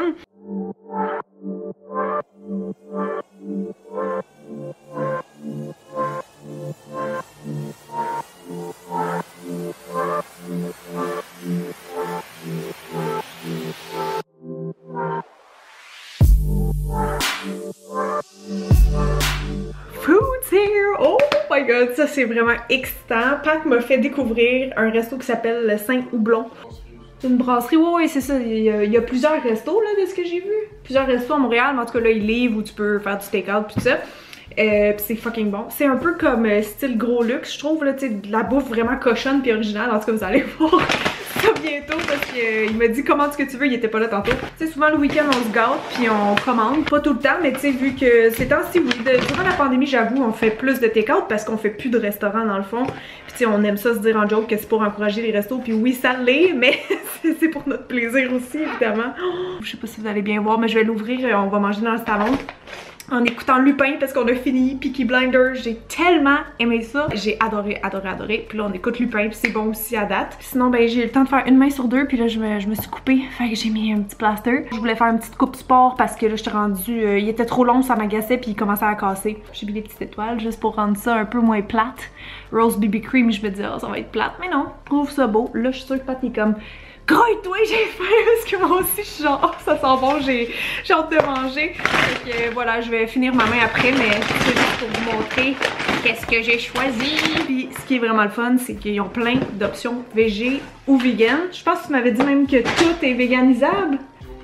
Speaker 1: Food's here! Oh my god, ça c'est vraiment excitant. Pat m'a fait découvrir un resto qui s'appelle le Saint Houblon. C'est une brasserie, ouais, ouais, c'est ça. Il y, a, il y a plusieurs restos là de ce que j'ai vu. Plusieurs restos à Montréal, mais en tout cas là, ils livrent où tu peux faire du take-out pis tout ça. Euh, pis c'est fucking bon. C'est un peu comme euh, style gros luxe, je trouve, là, tu sais, de la bouffe vraiment cochonne pis originale. En tout cas, vous allez voir ça bientôt parce qu'il euh, m'a dit commande ce que tu veux, il était pas là tantôt. Tu sais, souvent le week-end, on se gâte pis on commande. Pas tout le temps, mais tu sais, vu que ces temps-ci, oui, de, durant la pandémie, j'avoue, on fait plus de take-out parce qu'on fait plus de restaurants dans le fond. Pis tu sais, on aime ça se dire en joke que c'est pour encourager les restos. Pis oui, ça l'est, mais c'est pour notre plaisir aussi, évidemment. Oh, je sais pas si vous allez bien voir, mais je vais l'ouvrir et on va manger dans le salon. En écoutant Lupin parce qu'on a fini Peaky Blinders, j'ai tellement aimé ça. J'ai adoré, adoré, adoré. Puis là on écoute Lupin puis c'est bon aussi à date. Sinon ben j'ai eu le temps de faire une main sur deux puis là je me, je me suis coupée. Fait que j'ai mis un petit plaster. Je voulais faire une petite coupe sport parce que là j'étais rendue, euh, il était trop long, ça m'agaçait puis il commençait à casser. J'ai mis des petites étoiles juste pour rendre ça un peu moins plate. Rose B B Cream, je me dis oh, ça va être plate. Mais non, je trouve ça beau. Là je suis sûre que Pat est comme... Grouille-toi, j'ai faim parce que moi aussi je suis genre, oh, ça sent bon, j'ai hâte de manger. Fait que voilà, je vais finir ma main après, mais c'est juste pour vous montrer qu'est-ce que j'ai choisi. Puis ce qui est vraiment le fun, c'est qu'ils ont plein d'options végé ou vegan. Je pense que tu m'avais dit même que tout est véganisable.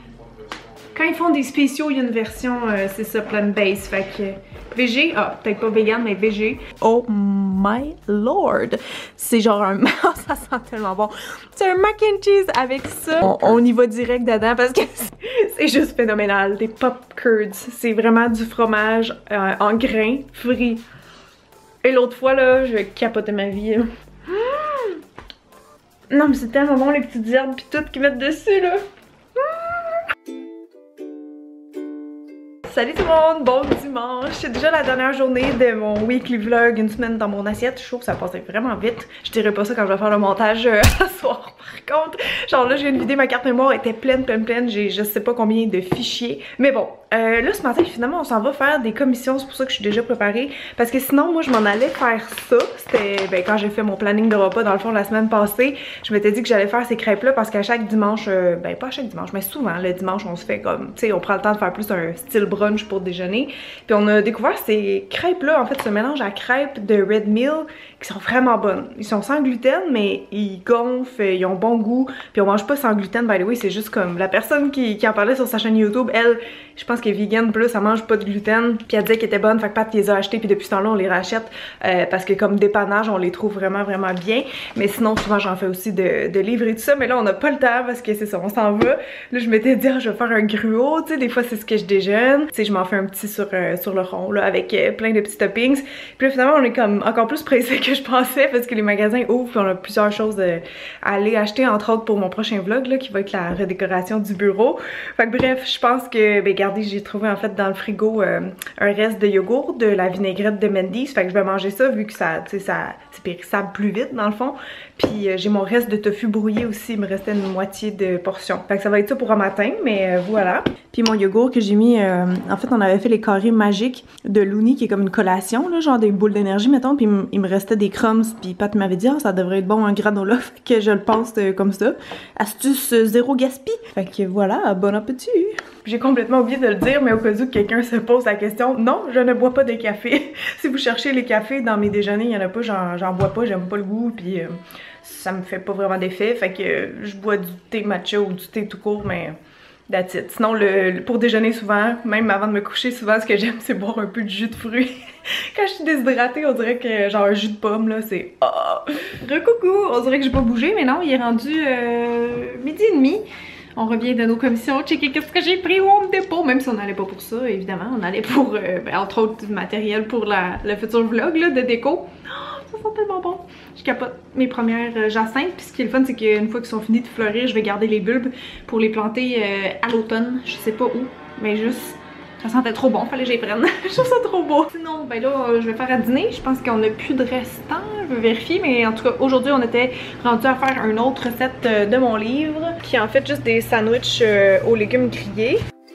Speaker 1: Quand ils font des spéciaux, il y a une version, euh, c'est ça, plant-based. Fait que végé, ah, peut-être pas vegan, mais végé.
Speaker 2: Oh my lord! C'est genre un... ça sent tellement bon. C'est un mac and cheese avec ça. On, on y va direct dedans parce que
Speaker 1: c'est juste phénoménal. Des pop curds. C'est vraiment du fromage euh, en grains, frit. Et l'autre fois, là, je vais capoter ma vie. Mmh! Non, mais c'est tellement bon, les petites herbes pis tout qu'ils mettent dessus, là. Salut tout le monde, bon dimanche! C'est déjà la dernière journée de mon weekly vlog, une semaine dans mon assiette. Je trouve que ça passait vraiment vite. Je dirais pas ça quand je vais faire le montage euh, à soir par contre. Genre là, je viens de vider ma carte mémoire, elle était pleine, pleine, pleine. J'ai je sais pas combien de fichiers. Mais bon, euh, là ce matin, finalement, on s'en va faire des commissions. C'est pour ça que je suis déjà préparée. Parce que sinon, moi, je m'en allais faire ça. C'était ben, quand j'ai fait mon planning de repas dans le fond la semaine passée. Je m'étais dit que j'allais faire ces crêpes-là parce qu'à chaque dimanche, euh, ben pas à chaque dimanche, mais souvent, le dimanche, on se fait comme, tu sais, on prend le temps de faire plus un style brunch pour déjeuner. Puis on a découvert ces crêpes-là, en fait, ce mélange à crêpes de Red Mill qui sont vraiment bonnes. Ils sont sans gluten, mais ils gonflent, ils ont bon goût. Puis on mange pas sans gluten, by the way, c'est juste comme la personne qui, qui en parlait sur sa chaîne YouTube, elle, je pense qu'elle est vegan plus, elle mange pas de gluten. Puis elle disait qu'elle était bonne, fait que Pat les a achetés, puis depuis ce temps-là, on les rachète euh, parce que comme dépannage, on les trouve vraiment, vraiment bien. Mais sinon, souvent, j'en fais aussi de, de livrer tout ça, mais là, on n'a pas le temps parce que c'est ça, on s'en va. Là, je m'étais dit, ah, je vais faire un gruau, tu sais, des fois, c'est ce que je déjeune. Tu sais, je m'en fais un petit sur, euh, sur le rond, là, avec euh, plein de petits toppings. Puis là, finalement, on est comme encore plus pressé que je pensais parce que les magasins ouvrent, puis on a plusieurs choses euh, à aller acheter, entre autres pour mon prochain vlog, là, qui va être la redécoration du bureau. Fait que bref, je pense que, ben, regardez, j'ai trouvé en fait dans le frigo euh, un reste de yogourt, de la vinaigrette de Mendy's. Fait que je vais manger ça vu que ça, tu sais, ça c'est périssable plus vite dans le fond. Puis euh, j'ai mon reste de tofu brouillé aussi, il me restait une moitié de portion. Fait que ça va être ça pour un matin, mais euh, voilà. Puis mon yogourt que j'ai mis, euh, en fait on avait fait les carrés magiques de Looney qui est comme une collation, là, genre des boules d'énergie mettons. Puis il me restait des crumbs, puis Pat m'avait dit ah, ça devrait être bon un granola, fait que je le passe euh, comme ça. Astuce euh, zéro gaspille. Fait que voilà, bon appétit. J'ai complètement oublié de le dire, mais au cas où quelqu'un se pose la question, non, je ne bois pas de café. Si vous cherchez les cafés dans mes déjeuners, il n'y en a pas, j'en bois pas, j'aime pas le goût, puis euh, ça me fait pas vraiment d'effet. Fait que euh, je bois du thé matcha ou du thé tout court, mais that's it. Sinon, le, le, pour déjeuner souvent, même avant de me coucher, souvent ce que j'aime c'est boire un peu de jus de fruits. Quand je suis déshydratée, on dirait que genre un jus de pomme là, c'est oh! Recoucou! On dirait que j'ai pas bougé, mais non, il est rendu euh, midi et demi. On revient de nos commissions, checker qu'est-ce que j'ai pris au Home Depot, même si on n'allait pas pour ça, évidemment. On allait pour, euh, ben, entre autres, du matériel pour la, le futur vlog là, de déco. Oh, ça sent tellement bon! Je capote mes premières euh, jacinthes, puis ce qui est le fun, c'est qu'une fois qu'ils sont finis de fleurir, je vais garder les bulbes pour les planter euh, à l'automne. Je sais pas où, mais juste... Ça sentait trop bon, fallait que j'y prenne. Je trouve ça trop beau. Sinon, ben là, je vais faire à dîner. Je pense qu'on a plus de restant. Je vais vérifier, mais en tout cas, aujourd'hui, on était rendu à faire une autre recette de mon livre, qui est en fait juste des sandwichs aux légumes grillés.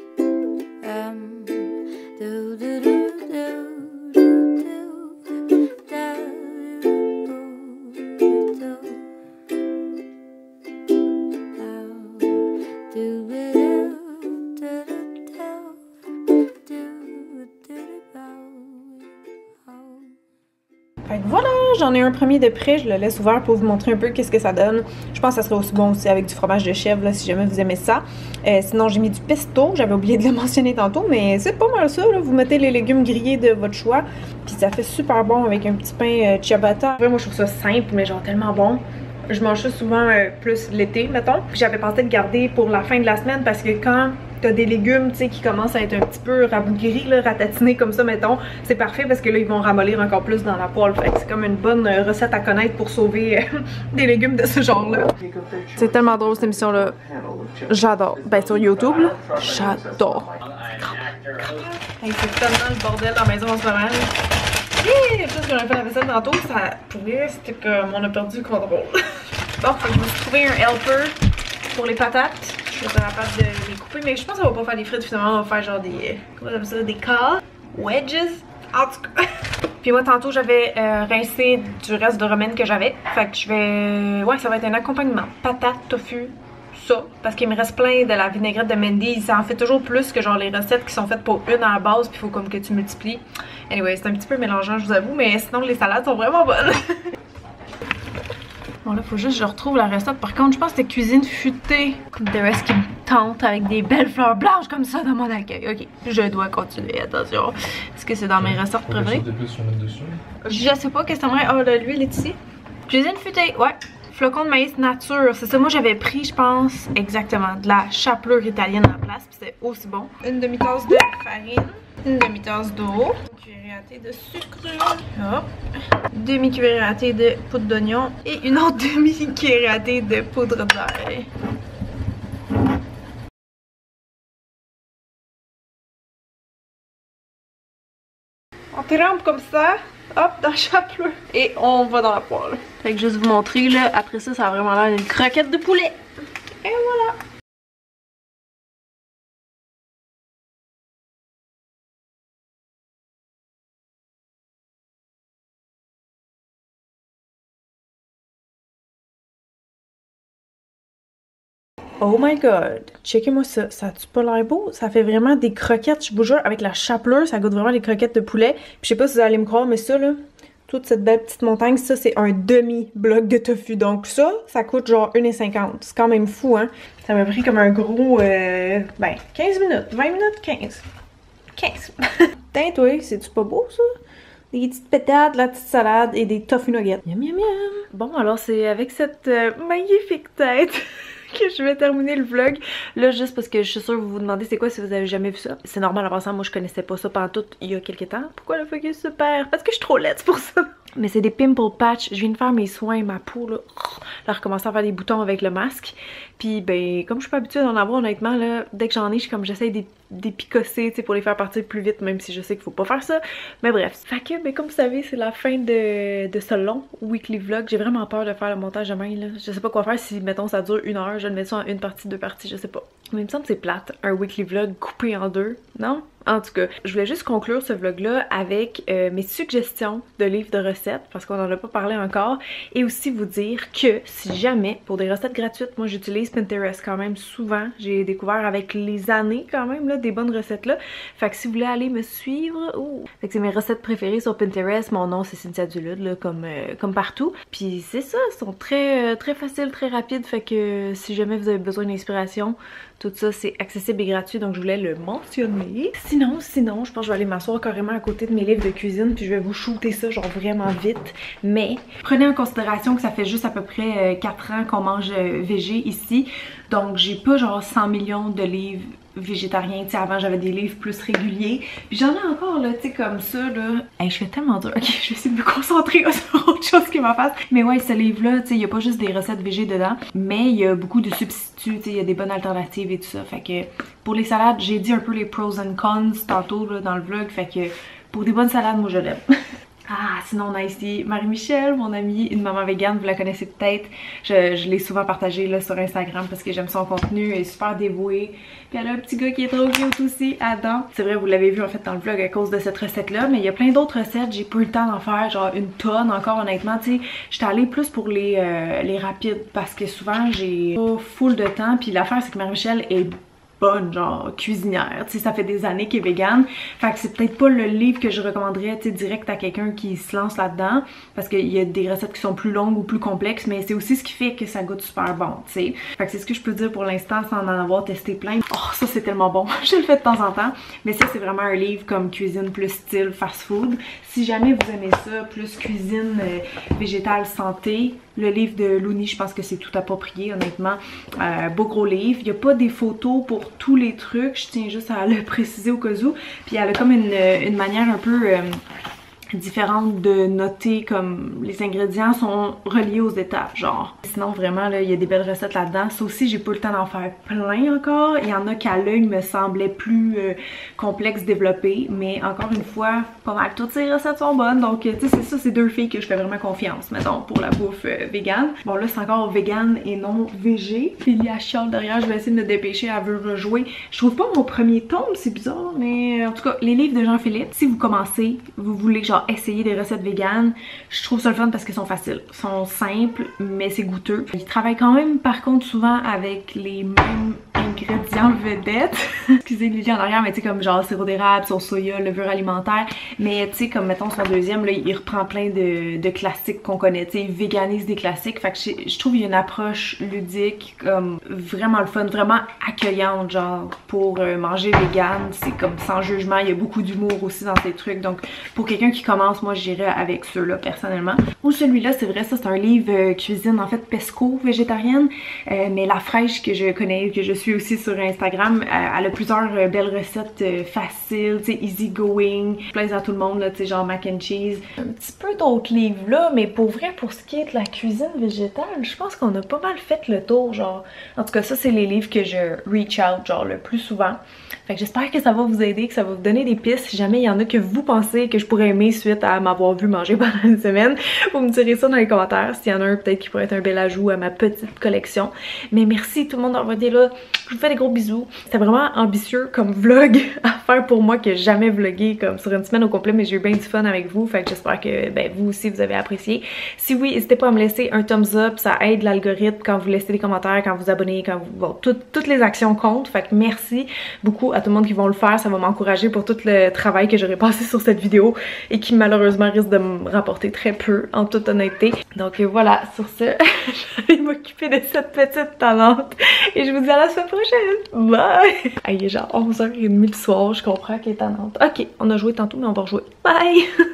Speaker 1: Fait que voilà, j'en ai un premier de près, je le laisse ouvert pour vous montrer un peu qu'est-ce que ça donne. Je pense que ça serait aussi bon aussi avec du fromage de chèvre là, si jamais vous aimez ça. Euh, sinon j'ai mis du pesto, j'avais oublié de le mentionner tantôt, mais c'est pas mal ça là. Vous mettez les légumes grillés de votre choix, puis ça fait super bon avec un petit pain euh, ciabatta. Moi je trouve ça simple mais genre tellement bon. Je mange ça souvent euh, plus l'été, mettons. J'avais pensé de garder pour la fin de la semaine parce que quand t'as des légumes, tu sais, qui commencent à être un petit peu rabougris, là, ratatinés comme ça, mettons, c'est parfait parce que là, ils vont ramollir encore plus dans la poêle. Fait que c'est comme une bonne euh, recette à connaître pour sauver euh, des légumes de ce genre-là. C'est tellement drôle cette émission-là. J'adore. Ben sur YouTube, là, j'adore. Hey, c'est tellement le bordel dans la maison en ce moment. Et plus qu'on a fait la vaisselle tantôt, ça pourrait, c'était comme on a perdu le contrôle. Bon, faut que je me suis trouvé un helper pour les patates. Je suis capable de les couper, mais je pense qu'on va pas faire des frites finalement, on va faire genre des, comment j'appelle ça, des calls, wedges, en tout cas. Puis moi tantôt j'avais euh, rincé du reste de romaine que j'avais, fait que je vais, ouais ça va être un accompagnement, patates, tofu, ça, parce qu'il me reste plein de la vinaigrette de Mendy's, ça en fait toujours plus que genre les recettes qui sont faites pour une à la base, puis il faut comme que tu multiplies. Anyway, c'est un petit peu mélangeant je vous avoue, mais sinon les salades sont vraiment bonnes. Bon là, faut juste que je retrouve la recette. Par contre, je pense que c'était cuisine futée. De reste qui me tente avec des belles fleurs blanches comme ça dans mon accueil. Ok, je dois continuer, attention. Est-ce que c'est dans mes recettes préférées? Je sais pas, qu'est-ce que t'aimerais? Oh, là, l'huile est ici. Cuisine futée, ouais. Flocons de maïs nature, c'est ça. Moi, j'avais pris, je pense, exactement, de la chapelure italienne à la place. Puis c'est aussi bon. Une demi-tasse de farine. Une demi-tasse d'eau. Une cuillère à thé de sucre. Hop. Demi-cuillère à thé de poudre d'oignon. Et une autre demi-cuillère à thé de poudre d'ail. On trempe comme ça. Hop, dans la chapelure. Et on va dans la poêle. Fait que juste vous montrer là. Après ça, ça a vraiment l'air d'une croquette de poulet. Et voilà. Oh my god, checkez-moi ça, ça a-tu pas l'air beau? Ça fait vraiment des croquettes, je vous jure, avec la chapelure, ça goûte vraiment les croquettes de poulet. Puis je sais pas si vous allez me croire, mais ça là, toute cette belle petite montagne, ça c'est un demi-bloc de tofu. Donc ça, ça coûte genre une cinquante. C'est quand même fou, hein? Ça m'a pris comme un gros, euh, ben, quinze minutes, vingt minutes, quinze. quinze. Tain, toi, c'est-tu pas beau ça? Des petites pétates, la petite salade et des tofu nuggets. Miam, miam, miam. Bon, alors c'est avec cette euh, magnifique tête que je vais terminer le vlog. Là, juste parce que je suis sûre que vous vous demandez c'est quoi si vous avez jamais vu ça. C'est normal en passant, moi je connaissais pas ça pendant tout il y a quelques temps. Pourquoi le focus se perd? Parce que je suis trop laide, c'est pour ça. Mais c'est des pimple patch. Je viens de faire mes soins, ma peau là. Là, recommencer à faire des boutons avec le masque. Puis ben, comme je suis pas habituée d'en avoir honnêtement, là, dès que j'en ai, je comme j'essaye des dépicosser, tu sais, pour les faire partir plus vite, même si je sais qu'il faut pas faire ça. Mais bref. Fait que, mais comme vous savez, c'est la fin de, de ce long weekly vlog. J'ai vraiment peur de faire le montage demain, là. Je sais pas quoi faire si, mettons, ça dure une heure, je le mets ça en une partie, deux parties, je sais pas. Mais il me semble que c'est plate, un weekly vlog coupé en deux, non? En tout cas, je voulais juste conclure ce vlog-là avec euh, mes suggestions de livres de recettes, parce qu'on en a pas parlé encore, et aussi vous dire que si jamais, pour des recettes gratuites, moi j'utilise Pinterest quand même souvent, j'ai découvert avec les années quand même, là, des bonnes recettes là, fait que si vous voulez aller me suivre, ouh, fait que c'est mes recettes préférées sur Pinterest, mon nom c'est Cynthia Dulude, là, comme, euh, comme partout, puis c'est ça, ils sont très, euh, très faciles, très rapides, fait que si jamais vous avez besoin d'inspiration, tout ça c'est accessible et gratuit, donc je voulais le mentionner. Sinon, sinon, je pense que je vais aller m'asseoir carrément à côté de mes livres de cuisine puis je vais vous shooter ça genre vraiment vite. Mais prenez en considération que ça fait juste à peu près euh, quatre ans qu'on mange euh, végé ici. Donc j'ai pas genre cent millions de livres végétariens. Tu sais, avant j'avais des livres plus réguliers. Puis j'en ai encore là, tu sais, comme ça là. Hey, je fais tellement dur. Ok, je vais essayer de me concentrer sur autre chose qui m'en fasse. Mais ouais, ce livre-là, tu sais, il y a pas juste des recettes végé dedans, mais il y a beaucoup de substituts, tu sais, il y a des bonnes alternatives et tout ça. Fait que pour les salades, j'ai dit un peu les pros and cons tantôt là, dans le vlog. Fait que pour des bonnes salades, moi je l'aime. Ah, sinon on a ici Marie-Michel, mon amie, une maman végane, vous la connaissez peut-être. Je, je l'ai souvent partagée là sur Instagram parce que j'aime son contenu, elle est super dévouée. Puis elle a un petit gars qui est trop cute aussi, Adam. C'est vrai, vous l'avez vu en fait dans le vlog à cause de cette recette-là, mais il y a plein d'autres recettes, j'ai pas eu le temps d'en faire genre une tonne encore honnêtement, tu sais. J'étais allée plus pour les, euh, les rapides parce que souvent j'ai pas full de temps, puis l'affaire c'est que Marie-Michel est bonne genre cuisinière, tu sais, ça fait des années qu'elle est végane, fait que c'est peut-être pas le livre que je recommanderais, tu sais, direct à quelqu'un qui se lance là-dedans, parce qu'il y a des recettes qui sont plus longues ou plus complexes, mais c'est aussi ce qui fait que ça goûte super bon, tu sais. Fait que c'est ce que je peux dire pour l'instant sans en avoir testé plein. Oh, ça c'est tellement bon, je le fais de temps en temps, mais ça c'est vraiment un livre comme cuisine plus style fast-food. Si jamais vous aimez ça, plus cuisine euh, végétale santé, le livre de Louni, je pense que c'est tout approprié, honnêtement. Euh, beau gros livre. Il n'y a pas des photos pour tous les trucs, je tiens juste à le préciser au cas où. Puis elle a comme une, une manière un peu euh, différente de noter comme les ingrédients sont reliés aux étapes, genre. Sinon vraiment là, il y a des belles recettes là-dedans. Ça aussi, j'ai pas eu le temps d'en faire plein encore. Il y en a qu'à l'œil me semblaient plus euh, complexes développés, mais encore une fois, pas mal toutes ces recettes sont bonnes. Donc tu sais, c'est ça, c'est deux filles que je fais vraiment confiance, mettons, pour la bouffe euh, végane. Bon là, c'est encore végane et non végé. Philia chiale derrière, je vais essayer de me dépêcher, elle veut rejouer. Je trouve pas mon premier tome, c'est bizarre, mais en tout cas, les livres de Jean-Philippe, si vous commencez, vous voulez genre essayer des recettes véganes, je trouve ça le fun parce qu'elles sont faciles, sont simples mais c'est goûteux. Ils travaillent quand même par contre souvent avec les mêmes ingrédients vedettes. Excusez Lily en arrière, mais tu sais comme genre sirop d'érable, sauce soya, levure alimentaire, mais tu sais comme mettons son deuxième là, il reprend plein de, de classiques qu'on connaît, tu sais, il véganise des classiques, fait que je, je trouve qu'il y a une approche ludique comme vraiment le fun, vraiment accueillante genre pour euh, manger vegan, c'est comme sans jugement, il y a beaucoup d'humour aussi dans ces trucs, donc pour quelqu'un qui commence, moi j'irais avec ceux-là personnellement. Ou celui-là, c'est vrai, ça c'est un livre euh, cuisine en fait pesco végétarienne, euh, mais la fraîche que je connais, que je suis aussi sur Instagram, euh, elle a plusieurs euh, belles recettes euh, faciles, tu sais, easy going, plaisent à tout le monde, là, tu sais, genre mac and cheese. Un petit peu d'autres livres là, mais pour vrai, pour ce qui est de la cuisine végétale, je pense qu'on a pas mal fait le tour, genre. En tout cas, ça c'est les livres que je reach out, genre, le plus souvent. Fait que j'espère que ça va vous aider, que ça va vous donner des pistes si jamais il y en a que vous pensez que je pourrais aimer suite à m'avoir vu manger pendant une semaine. Vous me direz ça dans les commentaires s'il y en a un peut-être qui pourrait être un bel ajout à ma petite collection. Mais merci tout le monde d'avoir été là. Je vous fais des gros bisous. C'était vraiment ambitieux comme vlog à faire pour moi que j'ai jamais vlogué comme sur une semaine au complet, mais j'ai eu bien du fun avec vous. Fait que j'espère que ben, vous aussi vous avez apprécié. Si oui, n'hésitez pas à me laisser un thumbs up, ça aide l'algorithme quand vous laissez des commentaires, quand vous abonnez, quand vous... Bon, tout, toutes les actions comptent. Fait que merci beaucoup à tout le monde qui vont le faire. Ça va m'encourager pour tout le travail que j'aurais passé sur cette vidéo et qui malheureusement risque de me rapporter très peu en toute honnêteté. Donc voilà, sur ce, je vais m'occuper de cette petite talente et je vous dis à la semaine prochaine. Bye! Ah, il est genre onze heures trente le soir, je comprends qu'elle est talente. Ok, on a joué tantôt mais on va rejouer. Bye!